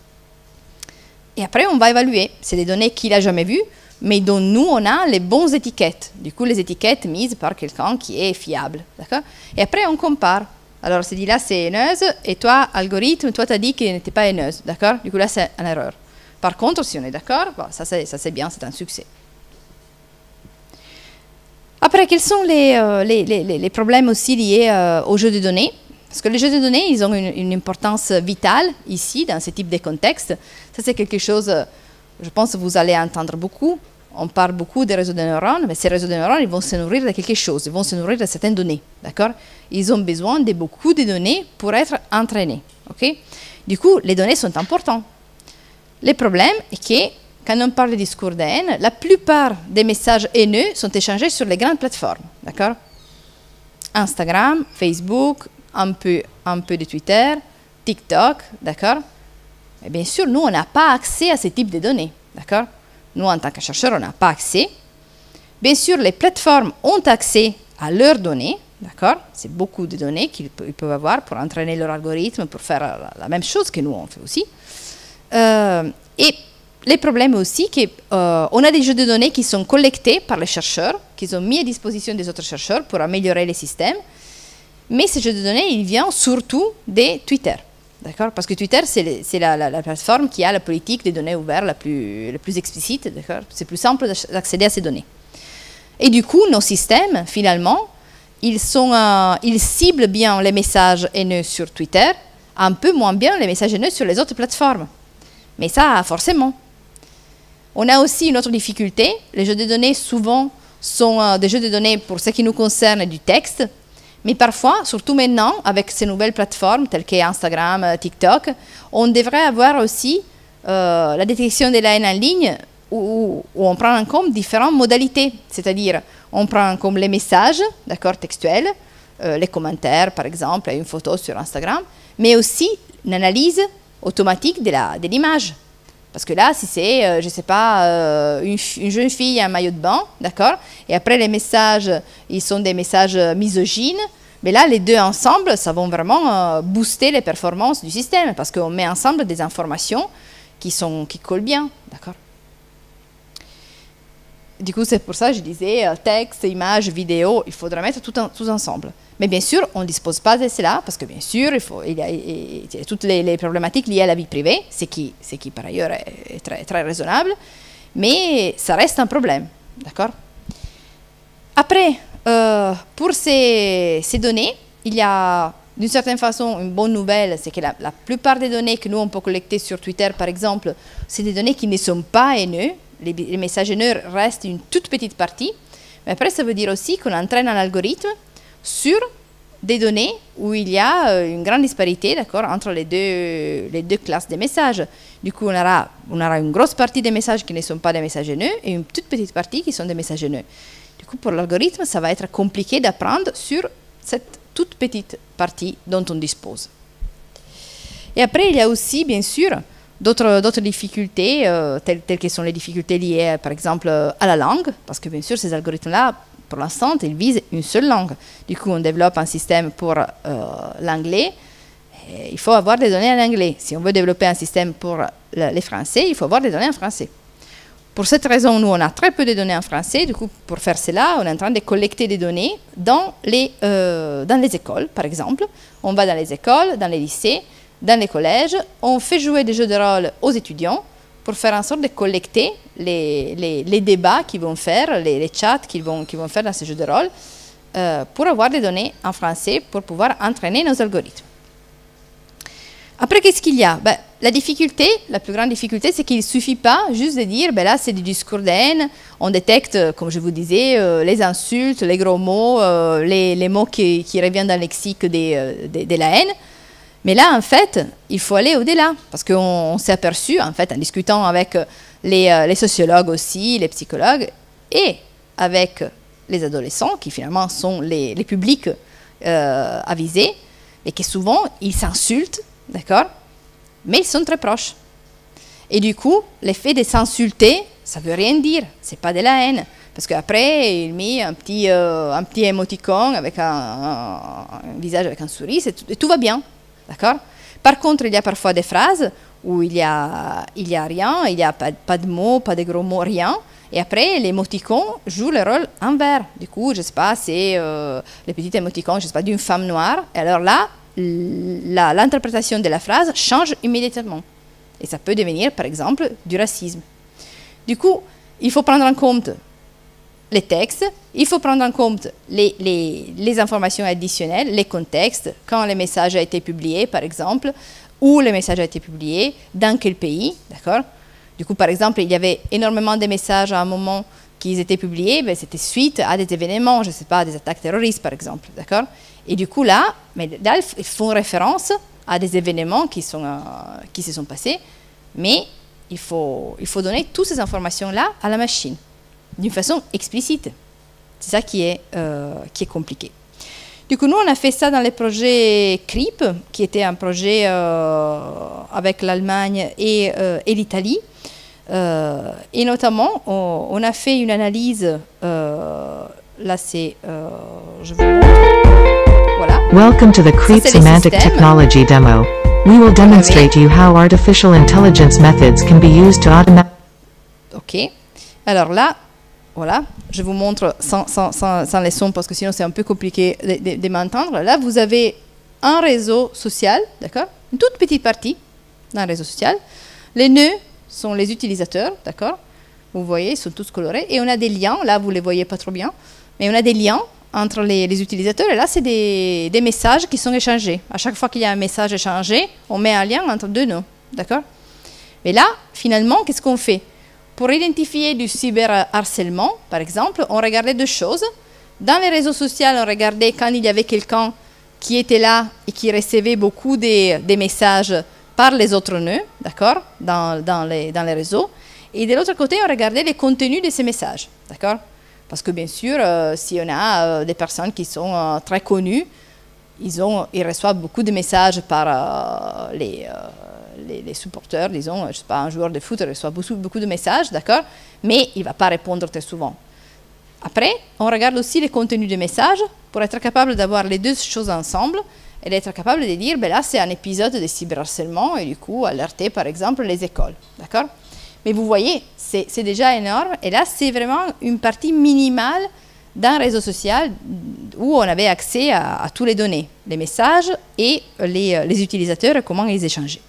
Et après on va évaluer, c'est des données qu'il n'a jamais vues, mais dont nous, on a les bonnes étiquettes. Du coup, les étiquettes mises par quelqu'un qui est fiable. D'accord? Et après, on compare. Alors, c'est dit là, c'est haineuse, et toi, algorithme, toi, tu as dit qu'elle n'était pas haineuse. D'accord? Du coup, là, c'est une erreur. Par contre, si on est d'accord, bon, ça, c'est, ça, c'est bien, c'est un succès. Après, quels sont les, euh, les, les, les problèmes aussi liés euh, aux jeux de données? Parce que les jeux de données, ils ont une, une importance vitale ici, dans ce type de contexte. Ça, c'est quelque chose... je pense que vous allez entendre beaucoup. on parle beaucoup des réseaux de neurones, mais ces réseaux de neurones, ils vont se nourrir de quelque chose, ils vont se nourrir de certaines données, d'accord? Ils ont besoin de beaucoup de données pour être entraînés, ok? Du coup, les données sont importantes. Le problème est que, quand on parle de discours de haine, la plupart des messages haineux sont échangés sur les grandes plateformes, d'accord? Instagram, Facebook, un peu, un peu de Twitter, TikTok, d'accord? Et bien sûr, nous, on n'a pas accès à ce type de données, d'accord? Nous, en tant que chercheurs, on n'a pas accès. Bien sûr, les plateformes ont accès à leurs données, d'accord? C'est beaucoup de données qu'ils peuvent avoir pour entraîner leur algorithme, pour faire la, la même chose que nous, on fait aussi. Euh, et le problème aussi, c'est qu'on euh, a des jeux de données qui sont collectés par les chercheurs, qui sont mis à disposition des autres chercheurs pour améliorer les systèmes. Mais ces jeux de données, ils viennent surtout de Twitter. D'accord? Parce que Twitter, c'est la, la, la plateforme qui a la politique des données ouvertes la plus, la plus explicite. C'est plus simple d'accéder à ces données. Et du coup, nos systèmes, finalement, ils, sont, euh, ils ciblent bien les messages haineux sur Twitter, un peu moins bien les messages haineux sur les autres plateformes. Mais ça, forcément. On a aussi une autre difficulté. Les jeux de données, souvent, sont euh, des jeux de données, pour ce qui nous concerne, du texte. Mais parfois, surtout maintenant, avec ces nouvelles plateformes telles que Instagram, TikTok, on devrait avoir aussi euh, la détection de la haine en ligne où, où on prend en compte différentes modalités. C'est-à-dire, on prend en compte les messages, d'accord, textuels, euh, les commentaires, par exemple, une photo sur Instagram, mais aussi une analyse automatique de l'image. Parce que là, si c'est, euh, je ne sais pas, euh, une, une jeune fille en maillot de bain, d'accord, et après les messages, ils sont des messages misogynes, mais là, les deux ensemble, ça va vraiment euh, booster les performances du système, parce qu'on met ensemble des informations qui, sont, qui collent bien, d'accord. Du coup, c'est pour ça que je disais, euh, texte, images, vidéo, il faudra mettre tout, en, tout ensemble. Mais bien sûr, on ne dispose pas de cela, parce que bien sûr, il, faut, il, y a, il y a toutes les, les problématiques liées à la vie privée, ce qui, ce qui par ailleurs est, est très, très raisonnable, mais ça reste un problème, d'accord? Après, euh, pour ces, ces données, il y a d'une certaine façon une bonne nouvelle, c'est que la, la plupart des données que nous, on peut collecter sur Twitter, par exemple, c'est des données qui ne sont pas haineux, les, les messages haineux restent une toute petite partie, mais après, ça veut dire aussi qu'on entraîne un algorithme sur des données où il y a une grande disparité, d'accord, entre les deux, les deux classes de messages. Du coup, on aura, on aura une grosse partie des messages qui ne sont pas des messages haineux et une toute petite partie qui sont des messages haineux. Du coup, pour l'algorithme, ça va être compliqué d'apprendre sur cette toute petite partie dont on dispose. Et après, il y a aussi, bien sûr, d'autres difficultés, euh, telles, telles que sont les difficultés liées, par exemple, à la langue, parce que, bien sûr, ces algorithmes-là, pour l'instant, ils visent une seule langue. Du coup, on développe un système pour euh, l'anglais. Il faut avoir des données en anglais. Si on veut développer un système pour le, les français, il faut avoir des données en français. Pour cette raison, nous, on a très peu de données en français. Du coup, pour faire cela, on est en train de collecter des données dans les, euh, dans les écoles, par exemple. On va dans les écoles, dans les lycées, dans les collèges. On fait jouer des jeux de rôle aux étudiants pour faire en sorte de collecter les, les, les débats qu'ils vont faire, les, les chats qu'ils vont, qu'ils vont faire dans ces jeux de rôle, euh, pour avoir des données en français, pour pouvoir entraîner nos algorithmes. Après, qu'est-ce qu'il y a? Ben, la difficulté, la plus grande difficulté, c'est qu'il ne suffit pas juste de dire, ben là, c'est du discours de haine, on détecte, comme je vous disais, euh, les insultes, les gros mots, euh, les, les mots qui, qui reviennent dans le lexique des, euh, de, de la haine. Mais là, en fait, il faut aller au-delà, parce qu'on s'est aperçu, en fait, en discutant avec les, euh, les sociologues aussi, les psychologues, et avec les adolescents, qui finalement sont les, les publics euh, avisés, et que souvent, ils s'insultent, d'accord, mais ils sont très proches. Et du coup, l'effet de s'insulter, ça ne veut rien dire, ce n'est pas de la haine. Parce qu'après, il met un petit, euh, un petit émoticône avec un, un, un visage avec un sourire, et tout, et tout va bien. D'accord? Par contre, il y a parfois des phrases où il n'y a, il y a rien, il n'y a pas, pas de mots, pas de gros mots, rien. Et après, l'émoticône joue le rôle inverse. Du coup, je ne sais pas, c'est euh, le petit émoticône, je ne sais pas, d'une femme noire. Et alors là, l'interprétation de la phrase change immédiatement. Et ça peut devenir, par exemple, du racisme. Du coup, il faut prendre en compte les textes, il faut prendre en compte les, les, les informations additionnelles, les contextes, quand le message a été publié, par exemple, où le message a été publié, dans quel pays, d'accord? Du coup, par exemple, il y avait énormément de messages à un moment qui étaient publiés, ben, c'était suite à des événements, je ne sais pas, des attaques terroristes, par exemple, d'accord? Et du coup, là, mais là, ils font référence à des événements qui, sont, euh, qui se sont passés, mais il faut, il faut donner toutes ces informations-là à la machine, d'une façon explicite. C'est ça qui est, euh, qui est compliqué. Du coup, nous, on a fait ça dans le projet C R I P, qui était un projet euh, avec l'Allemagne et, euh, et l'Italie. Euh, et notamment, on, on a fait une analyse, euh, là c'est, euh, je vous montre, voilà. Welcome to the C R I P Semantic Technology demo. We will demonstrate you how artificial intelligence methods can be used to automate. Ok, alors là, voilà, je vous montre sans, sans, sans, sans les sons parce que sinon c'est un peu compliqué de, de, de m'entendre. Là, vous avez un réseau social, d'accord, une toute petite partie d'un réseau social. Les nœuds sont les utilisateurs, d'accord. Vous voyez, ils sont tous colorés. Et on a des liens, là vous ne les voyez pas trop bien, mais on a des liens entre les, les utilisateurs. Et là, c'est des, des messages qui sont échangés. À chaque fois qu'il y a un message échangé, on met un lien entre deux nœuds, d'accord. Mais là, finalement, qu'est-ce qu'on fait? Pour identifier du cyberharcèlement, par exemple, on regardait deux choses. Dans les réseaux sociaux, on regardait quand il y avait quelqu'un qui était là et qui recevait beaucoup des, des messages par les autres nœuds, d'accord, dans, dans, les, dans les réseaux. Et de l'autre côté, on regardait les contenus de ces messages, d'accord. Parce que bien sûr, euh, si on a euh, des personnes qui sont euh, très connues, ils, ont, ils reçoivent beaucoup de messages par euh, les... Euh, Les, les supporters, disons, je ne sais pas, un joueur de foot reçoit beaucoup, beaucoup de messages, d'accord, mais il ne va pas répondre très souvent. Après, on regarde aussi les contenus des messages pour être capable d'avoir les deux choses ensemble et d'être capable de dire, ben là, c'est un épisode de cyberharcèlement et du coup, alerter, par exemple, les écoles, d'accord. Mais vous voyez, c'est déjà énorme et là, c'est vraiment une partie minimale d'un réseau social où on avait accès à, à toutes les données, les messages et les, les utilisateurs et comment ils échangeaient.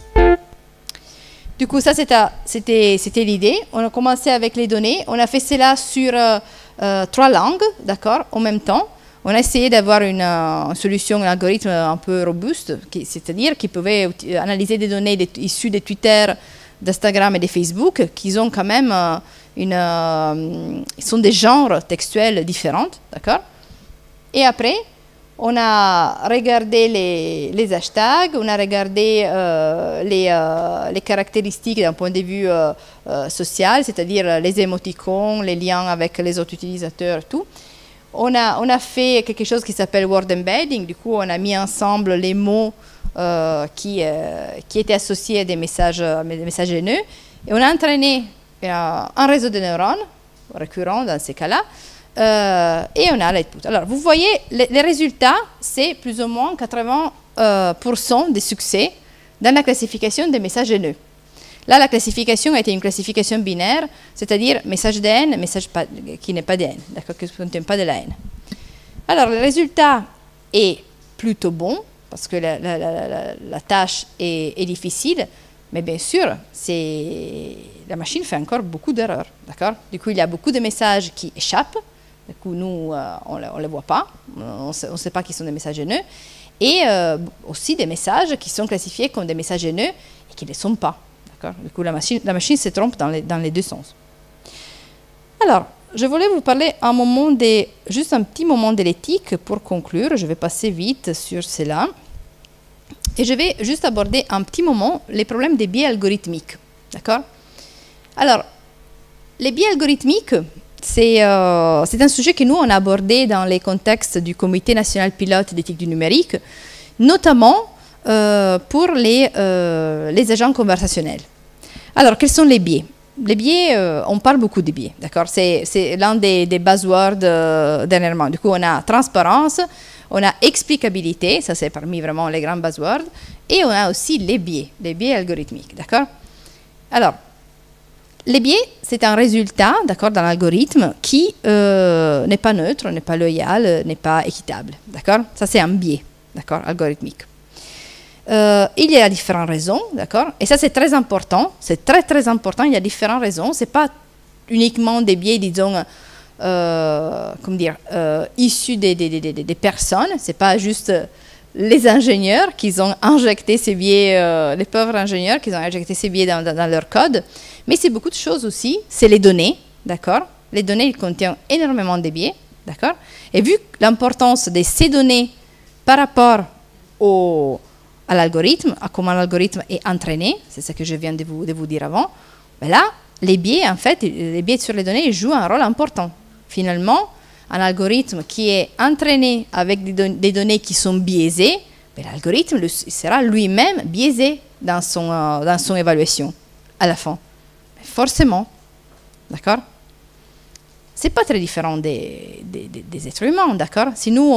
Du coup, ça, c'était l'idée. On a commencé avec les données. On a fait cela sur euh, euh, trois langues, d'accord, en même temps. On a essayé d'avoir une, euh, une solution, un algorithme un peu robuste, c'est-à-dire qui pouvait analyser des données des, issues de Twitter, d'Instagram et de Facebook, qui ont quand même euh, une... Euh, sont des genres textuels différents, d'accord. Et après, on a regardé les, les hashtags, on a regardé euh, les, euh, les caractéristiques d'un point de vue euh, euh, social, c'est-à-dire les émoticônes, les liens avec les autres utilisateurs, tout. On a, on a fait quelque chose qui s'appelle word embedding, du coup on a mis ensemble les mots euh, qui, euh, qui étaient associés à des messages, des messages haineux, et on a entraîné euh, un réseau de neurones, récurrent dans ces cas-là, Euh, et on a l'output. Alors, vous voyez, les, les résultats, c'est plus ou moins quatre-vingts pour cent euh, des succès dans la classification des messages haineux. Là, la classification a été une classification binaire, c'est-à-dire message de haine, message pas, qui n'est pas de haine, d'accord, qui ne contient pas de la haine. Alors, le résultat est plutôt bon, parce que la, la, la, la, la tâche est, est difficile, mais bien sûr, la machine fait encore beaucoup d'erreurs, d'accord. Du coup, il y a beaucoup de messages qui échappent. Du coup, nous, euh, on ne les voit pas, on ne sait pas qu'ils sont des messages haineux. Et euh, aussi des messages qui sont classifiés comme des messages haineux et qui ne le sont pas. Du coup, la machine, la machine se trompe dans les, dans les deux sens. Alors, je voulais vous parler un moment de, juste un petit moment de l'éthique pour conclure. Je vais passer vite sur cela. Et je vais juste aborder un petit moment les problèmes des biais algorithmiques. D'accord? Alors, les biais algorithmiques, c'est euh, un sujet que nous, on a abordé dans les contextes du Comité national pilote d'éthique du numérique, notamment euh, pour les, euh, les agents conversationnels. Alors, quels sont les biais? Les biais, euh, on parle beaucoup des biais, d'accord? C'est l'un des, des buzzwords euh, dernièrement. Du coup, on a transparence, on a explicabilité, ça c'est parmi vraiment les grands buzzwords, et on a aussi les biais, les biais algorithmiques, d'accord? Alors, les biais, c'est un résultat, d'accord, dans l'algorithme qui euh, n'est pas neutre, n'est pas loyal, n'est pas équitable, d'accord? Ça c'est un biais, d'accord, algorithmique. Euh, il y a différentes raisons, d'accord? Et ça c'est très important, c'est très très important, il y a différentes raisons, c'est pas uniquement des biais, disons, Euh, comment dire, euh, issus des, des, des, des personnes, c'est pas juste les ingénieurs qui ont injecté ces biais, euh, les pauvres ingénieurs qui ont injecté ces biais dans, dans, dans leur code. Mais c'est beaucoup de choses aussi. C'est les données, d'accord? Les données, ils contiennent énormément de biais, d'accord? Et vu l'importance de ces données par rapport au, à l'algorithme, à comment l'algorithme est entraîné, c'est ce que je viens de vous, de vous dire avant, ben là, les biais, en fait, les biais sur les données, ils jouent un rôle important. Finalement, un algorithme qui est entraîné avec des, don des données qui sont biaisées, ben l'algorithme sera lui-même biaisé dans son, euh, dans son évaluation à la fin. Mais forcément, d'accord? C'est pas très différent des, des, des, des êtres humains, d'accord? Si nous,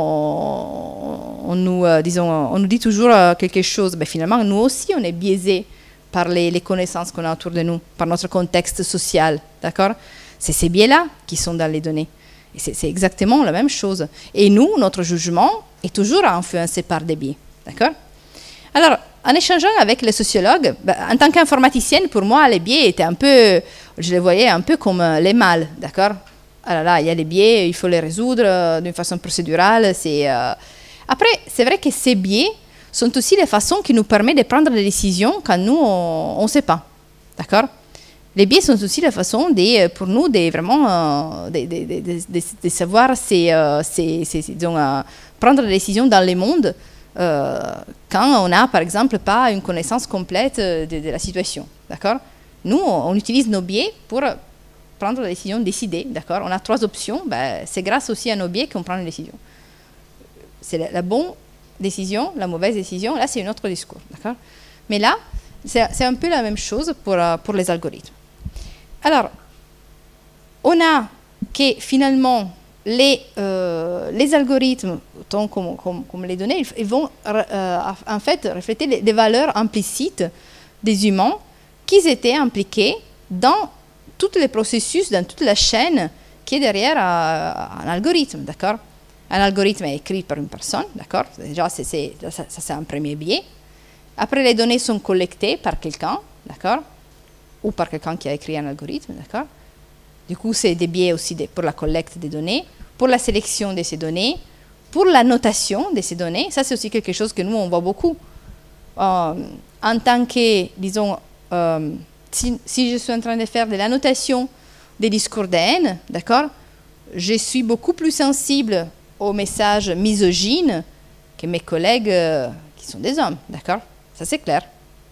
on, on, nous, euh, disons, on nous dit toujours euh, quelque chose, ben finalement, nous aussi, on est biaisés par les, les connaissances qu'on a autour de nous, par notre contexte social, d'accord? C'est ces biais-là qui sont dans les données. Et c'est exactement la même chose. Et nous, notre jugement est toujours influencé par des biais, d'accord? Alors, en échangeant avec les sociologues, ben, en tant qu'informaticienne, pour moi, les biais étaient un peu, je les voyais un peu comme euh, les mâles, d'accord? Alors là, il y a les biais, il faut les résoudre euh, d'une façon procédurale. Euh... Après, c'est vrai que ces biais sont aussi les façons qui nous permettent de prendre des décisions quand nous, on ne sait pas, d'accord? Les biais sont aussi la façon de, pour nous de vraiment euh, de, de, de, de, de savoir si, euh, si, si, disons, euh, prendre des décisions dans le monde euh, quand on n'a, par exemple, pas une connaissance complète de, de la situation, d'accord? Nous, on, on utilise nos biais pour prendre la décision, décider, d'accord? On a trois options, ben, c'est grâce aussi à nos biais qu'on prend une décision. C'est la, la bonne décision, la mauvaise décision, là, c'est un autre discours, d'accord? Mais là, c'est un peu la même chose pour, uh, pour les algorithmes. Alors, on a que finalement, les, euh, les algorithmes, tant comme, comme, comme les données, ils vont euh, en fait refléter les, les valeurs implicites des humains qui étaient impliqués dans tous les processus, dans toute la chaîne qui est derrière uh, un algorithme, d'accord? Un algorithme est écrit par une personne, d'accord? Déjà, c'est, c'est, ça, ça c'est un premier biais. Après, les données sont collectées par quelqu'un, d'accord? Ou par quelqu'un qui a écrit un algorithme, d'accord? Du coup, c'est des biais aussi de, pour la collecte des données, pour la sélection de ces données, pour la notation de ces données. Ça, c'est aussi quelque chose que nous, on voit beaucoup. Euh, en tant que, disons, euh, si, si je suis en train de faire de la notation des discours de haine, d'accord? Je suis beaucoup plus sensible aux messages misogynes que mes collègues euh, qui sont des hommes, d'accord? Ça, c'est clair.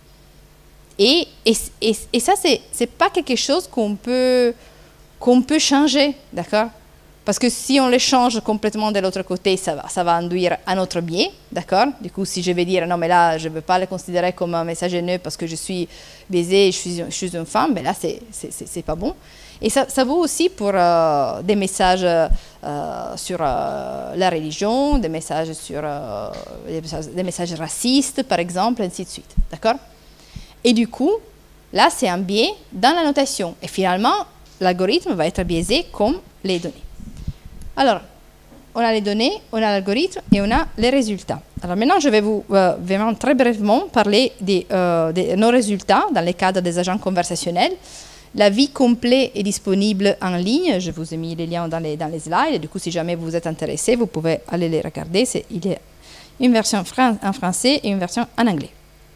Et, et, et, et ça, ce n'est pas quelque chose qu'on peut, qu'on peut changer, d'accord? Parce que si on le change complètement de l'autre côté, ça va, ça va induire un autre biais, d'accord? Du coup, si je vais dire, non, mais là, je ne veux pas le considérer comme un message haineux parce que je suis baisée et je suis, je suis une femme, mais là, c'est pas bon. Et ça, ça vaut aussi pour euh, des messages euh, sur euh, la religion, des messages sur euh, des, messages, des messages racistes, par exemple, ainsi de suite. D'accord? Et du coup, là, c'est un biais dans la notation. Et finalement, l'algorithme va être biaisé comme les données. Alors, on a les données, on a l'algorithme et on a les résultats. Alors maintenant, je vais vous euh, vraiment très brièvement parler de euh, nos résultats dans le cadre des agents conversationnels. L'avis complet est disponible en ligne. Je vous ai mis les liens dans les, dans les slides. Du coup, si jamais vous êtes intéressé, vous pouvez aller les regarder. Il y a une version fran en français et une version en anglais.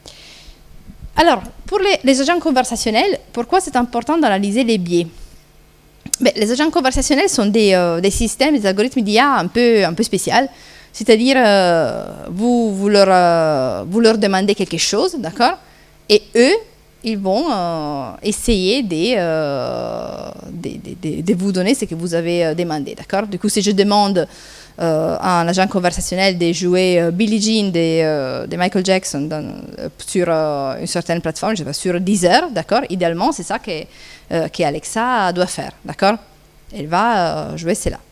Alors, pour les, les agents conversationnels, pourquoi c'est important d'analyser les biais? Ben, les agents conversationnels sont des, euh, des systèmes, des algorithmes d'I A un peu, un peu spéciaux. C'est-à-dire, euh, vous, vous, leur, euh, vous leur demandez quelque chose, d'accord? Et eux, ils vont euh, essayer de, euh, de, de, de vous donner ce que vous avez euh, demandé, d'accord? Du coup, si je demande euh, à un agent conversationnel de jouer euh, Billie Jean de, euh, de Michael Jackson dans, euh, sur euh, une certaine plateforme, je sais pas, sur Deezer, d'accord? Idéalement, c'est ça que, euh, que Alexa doit faire, d'accord? Elle va euh, jouer cela.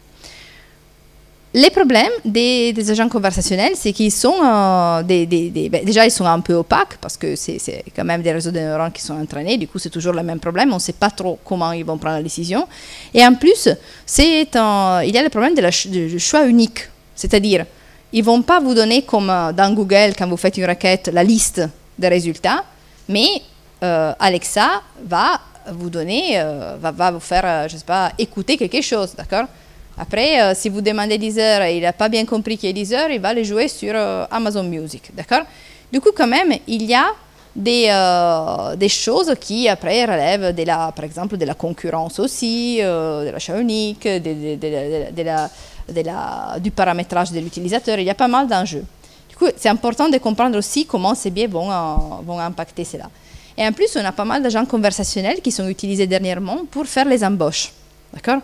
Les problèmes des, des agents conversationnels, c'est qu'ils sont euh, des, des, des, ben, déjà ils sont un peu opaques parce que c'est quand même des réseaux de neurones qui sont entraînés. Du coup, c'est toujours le même problème. On ne sait pas trop comment ils vont prendre la décision. Et en plus, c'est un, il y a le problème de la, du choix unique. C'est-à-dire, ils ne vont pas vous donner comme dans Google quand vous faites une requête la liste des résultats, mais euh, Alexa va vous donner, euh, va, va vous faire, je sais pas, écouter quelque chose, d'accord? Après, euh, si vous demandez Deezer et il n'a pas bien compris qui est Deezer, il va le jouer sur euh, Amazon Music, d'accord? Du coup, quand même, il y a des, euh, des choses qui, après, relèvent, de la, par exemple, de la concurrence aussi, euh, de l'achat unique, de, de, de, de, de la, de la, du paramétrage de l'utilisateur. Il y a pas mal d'enjeux. Du coup, c'est important de comprendre aussi comment ces biais vont, euh, vont impacter cela. Et en plus, on a pas mal d'agents conversationnels qui sont utilisés dernièrement pour faire les embauches, d'accord?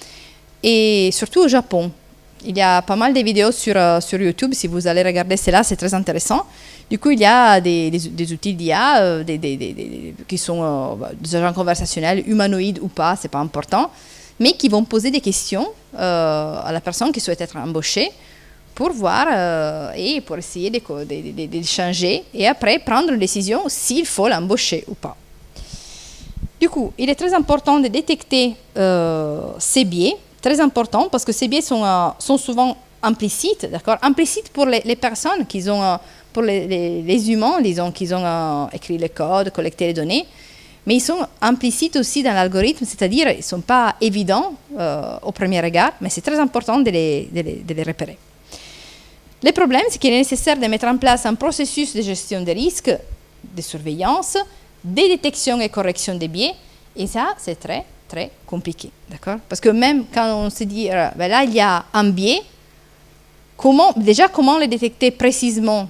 Et surtout au Japon. Il y a pas mal de vidéos sur, euh, sur YouTube, si vous allez regarder cela, c'est très intéressant. Du coup, il y a des, des, des outils d'I A euh, des, des, des, des, qui sont euh, bah, des agents conversationnels, humanoïdes ou pas, c'est pas important, mais qui vont poser des questions euh, à la personne qui souhaite être embauchée pour voir euh, et pour essayer de, de, de, de changer et après prendre une décision s'il faut l'embaucher ou pas. Du coup, il est très important de détecter euh, ces biais, très important parce que ces biais sont, euh, sont souvent implicites, d'accord? Implicites pour les, les personnes qui ont, euh, pour les, les, les humains, disons, qui ont euh, écrit le code, collecté les données, mais ils sont implicites aussi dans l'algorithme, c'est-à-dire ils ne sont pas évidents euh, au premier regard, mais c'est très important de les, de les, de les repérer. Le problème, c'est qu'il est nécessaire de mettre en place un processus de gestion des risques, de surveillance, de détection et correction des biais, et ça, c'est très, très compliqué, d'accord? Parce que même quand on se dit, euh, ben là, il y a un biais, comment, déjà, comment le détecter précisément,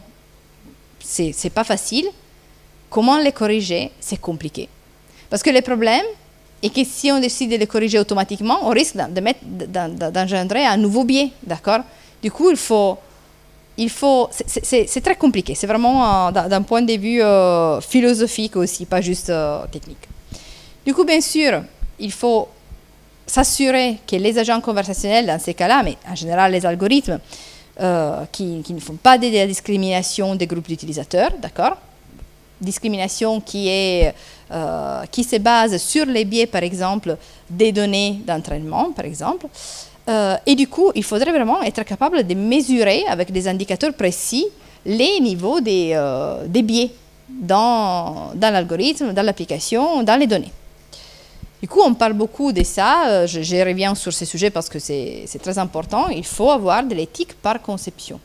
c'est c'est pas facile. Comment les corriger, c'est compliqué. Parce que le problème est que si on décide de les corriger automatiquement, on risque d'engendrer un nouveau biais, d'accord? Du coup, il faut... Il faut, c'est très compliqué, c'est vraiment euh, d'un point de vue euh, philosophique aussi, pas juste euh, technique. Du coup, bien sûr, il faut s'assurer que les agents conversationnels, dans ces cas-là, mais en général les algorithmes, euh, qui, qui ne font pas de la discrimination des groupes d'utilisateurs, d'accord? Discrimination qui, est, euh, qui se base sur les biais, par exemple, des données d'entraînement, par exemple. Euh, et du coup, il faudrait vraiment être capable de mesurer avec des indicateurs précis les niveaux des, euh, des biais dans, dans l'algorithme, dans l'application, dans les données. Du coup, on parle beaucoup de ça, euh, je, je reviens sur ce sujet parce que c'est très important, il faut avoir de l'éthique par conception.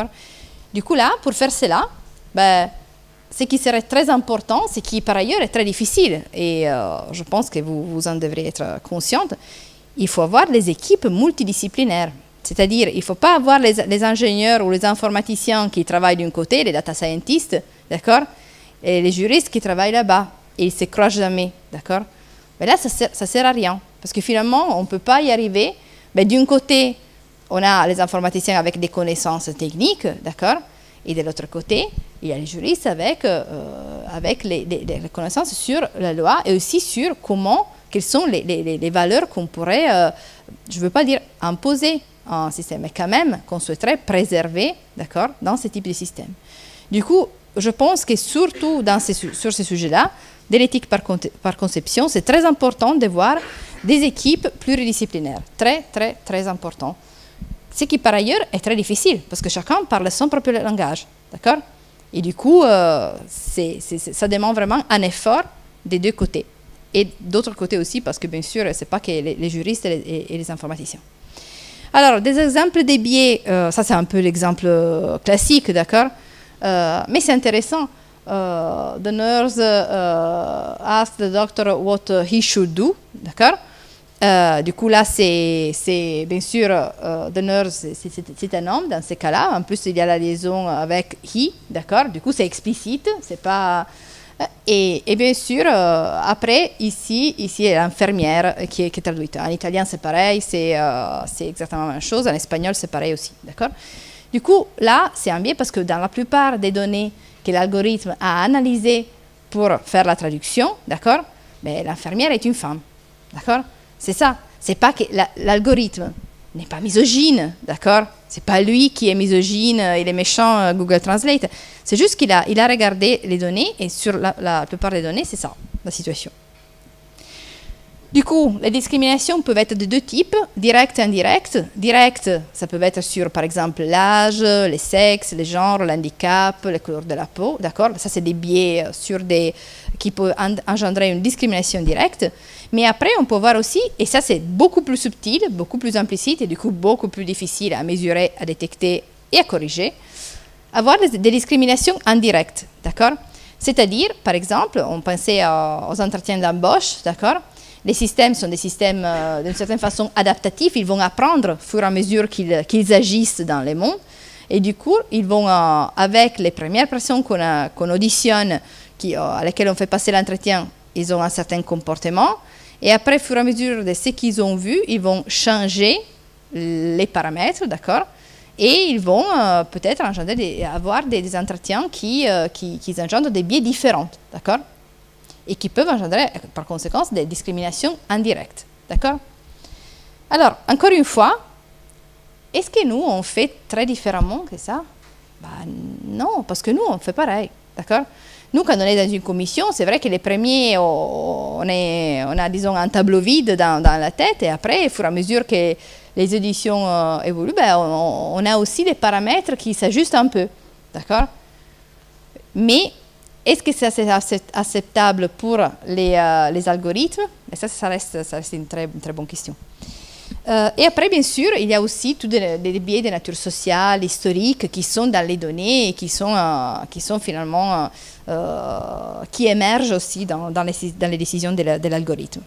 Du coup, là, pour faire cela, ben, ce qui serait très important, ce qui par ailleurs est très difficile, et euh, je pense que vous, vous en devrez être consciente, il faut avoir des équipes multidisciplinaires. C'est-à-dire, il ne faut pas avoir les, les ingénieurs ou les informaticiens qui travaillent d'un côté, les data scientists, d'accord, et les juristes qui travaillent là-bas. Et ils ne se croisent jamais, d'accord. Mais là, ça ne sert, sert à rien. Parce que finalement, on ne peut pas y arriver. D'un côté, on a les informaticiens avec des connaissances techniques, d'accord, et de l'autre côté, il y a les juristes avec, euh, avec les, les, les connaissances sur la loi et aussi sur comment... Quelles sont les, les, les valeurs qu'on pourrait, euh, je ne veux pas dire imposer à un système, mais quand même qu'on souhaiterait préserver, d'accord, dans ce type de système. Du coup, je pense que surtout dans ces, sur ces sujets-là, de l'éthique par, par conception, c'est très important de voir des équipes pluridisciplinaires. Très, très, très important. Ce qui, par ailleurs, est très difficile, parce que chacun parle son propre langage, d'accord? Et du coup, euh, c'est, c'est, ça demande vraiment un effort des deux côtés. Et d'autre côté aussi, parce que bien sûr, ce n'est pas que les, les juristes et les, et les informaticiens. Alors, des exemples des biais, euh, ça c'est un peu l'exemple euh, classique, d'accord, euh, mais c'est intéressant. Uh, the nurse uh, asked the doctor what uh, he should do, d'accord. Uh, du coup, là, c'est bien sûr, uh, the nurse, c'est un homme dans ces cas-là. En plus, il y a la liaison avec he, d'accord. Du coup, c'est explicite, c'est pas... Et, et bien sûr, euh, après, ici, ici est l'infirmière qui est, qui est traduite. En italien, c'est pareil, c'est euh, exactement la même chose. En espagnol, c'est pareil aussi, d'accord. Du coup, là, c'est un biais parce que dans la plupart des données que l'algorithme a analysées pour faire la traduction, d'accord, mais l'infirmière est une femme, d'accord. C'est ça. C'est pas que l'algorithme n'est pas misogyne, d'accord. C'est pas lui qui est misogyne, il est méchant, Google Translate. C'est juste qu'il a, il a regardé les données et sur la, la plupart des données, c'est ça, la situation. Du coup, les discriminations peuvent être de deux types, direct et indirect. Direct, ça peut être sur, par exemple, l'âge, les sexes, les genres, l'handicap, les couleurs de la peau, d'accord? Ça, c'est des biais sur des, qui peuvent engendrer une discrimination directe. Mais après, on peut voir aussi, et ça, c'est beaucoup plus subtil, beaucoup plus implicite, et du coup, beaucoup plus difficile à mesurer, à détecter et à corriger, avoir des, des discriminations indirectes, d'accord? C'est-à-dire, par exemple, on pensait aux entretiens d'embauche, d'accord? Les systèmes sont des systèmes, euh, d'une certaine façon, adaptatifs. Ils vont apprendre au fur et à mesure qu'ils qu'ils agissent dans le monde. Et du coup, ils vont, euh, avec les premières personnes qu'on qu'on auditionne, qui, euh, à lesquelles on fait passer l'entretien, ils ont un certain comportement. Et après, au fur et à mesure de ce qu'ils ont vu, ils vont changer les paramètres, d'accord? Et ils vont euh, peut-être avoir des, des entretiens qui, euh, qui, qui engendrent des biais différents, d'accord? Et qui peuvent engendrer, par conséquent, des discriminations indirectes. D'accord? Alors, encore une fois, est-ce que nous, on fait très différemment que ça? Ben, non, parce que nous, on fait pareil. D'accord? Nous, quand on est dans une commission, c'est vrai que les premiers, on, est, on a, disons, un tableau vide dans, dans la tête, et après, au fur et à mesure que les auditions euh, évoluent, ben, on, on a aussi des paramètres qui s'ajustent un peu. D'accord? Mais est-ce que c'est acceptable pour les, euh, les algorithmes? Et ça, ça reste, ça reste une, très, une très bonne question. Euh, et après, bien sûr, il y a aussi tous des, des biais de nature sociale, historique, qui sont dans les données et qui sont, euh, qui sont finalement, euh, qui émergent aussi dans, dans, les, dans les décisions de l'algorithme.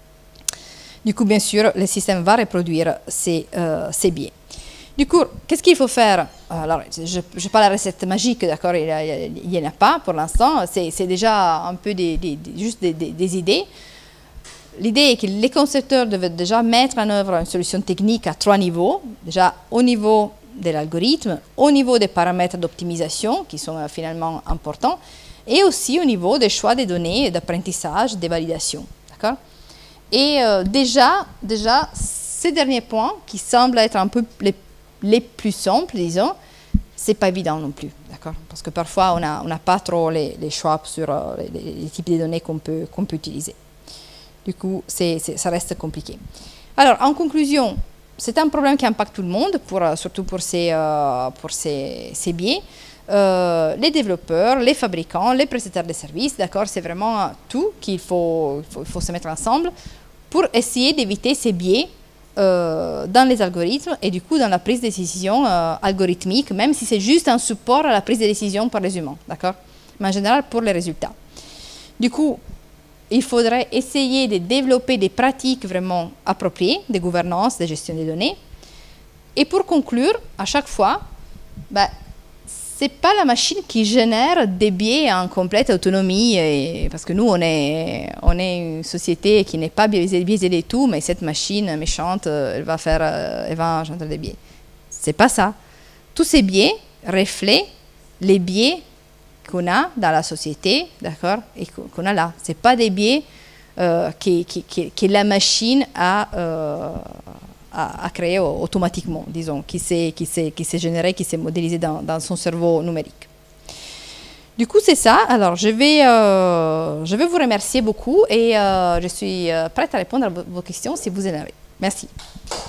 Du coup, bien sûr, le système va reproduire ces, euh, ces biais. Du coup, qu'est-ce qu'il faut faire? Alors, je n'ai pas la recette magique, d'accord, il n'y en a pas pour l'instant, c'est déjà un peu des, des, des, juste des, des, des idées. L'idée est que les concepteurs devaient déjà mettre en œuvre une solution technique à trois niveaux. Déjà, au niveau de l'algorithme, au niveau des paramètres d'optimisation, qui sont euh, finalement importants, et aussi au niveau des choix des données, d'apprentissage, des validations. D'accord? Et euh, déjà, déjà, ces derniers points, qui semblent être un peu les les plus simples, disons, c'est pas évident non plus, d'accord? Parce que parfois, on n'a on a pas trop les, les choix sur euh, les, les types de données qu'on peut, qu'on peut utiliser. Du coup, c'est, c'est, ça reste compliqué. Alors, en conclusion, c'est un problème qui impacte tout le monde, pour, surtout pour ces, euh, pour ces, ces biais. Euh, les développeurs, les fabricants, les prestataires de services, d'accord? C'est vraiment tout qu'il faut, il faut, il faut se mettre ensemble pour essayer d'éviter ces biais Euh, dans les algorithmes et du coup dans la prise de décision euh, algorithmique, même si c'est juste un support à la prise de décision par les humains, d'accord? Mais en général pour les résultats. Du coup, il faudrait essayer de développer des pratiques vraiment appropriées de gouvernance, de gestion des données. Et pour conclure, à chaque fois, bah, c'est pas la machine qui génère des biais en complète autonomie, et, parce que nous, on est, on est une société qui n'est pas biaisée, biaisée du tout, mais cette machine méchante, elle va faire, elle va engendrer des biais. C'est pas ça. Tous ces biais reflètent les biais qu'on a dans la société, d'accord, et qu'on a là. C'est pas des biais euh, que, que, que la machine a euh, à, à créer automatiquement, disons, qui s'est qui s'est qui s'est généré, qui s'est modélisé dans, dans son cerveau numérique. Du coup, c'est ça. Alors, je vais, euh, je vais vous remercier beaucoup et euh, je suis prête à répondre à vos questions si vous en avez. Merci.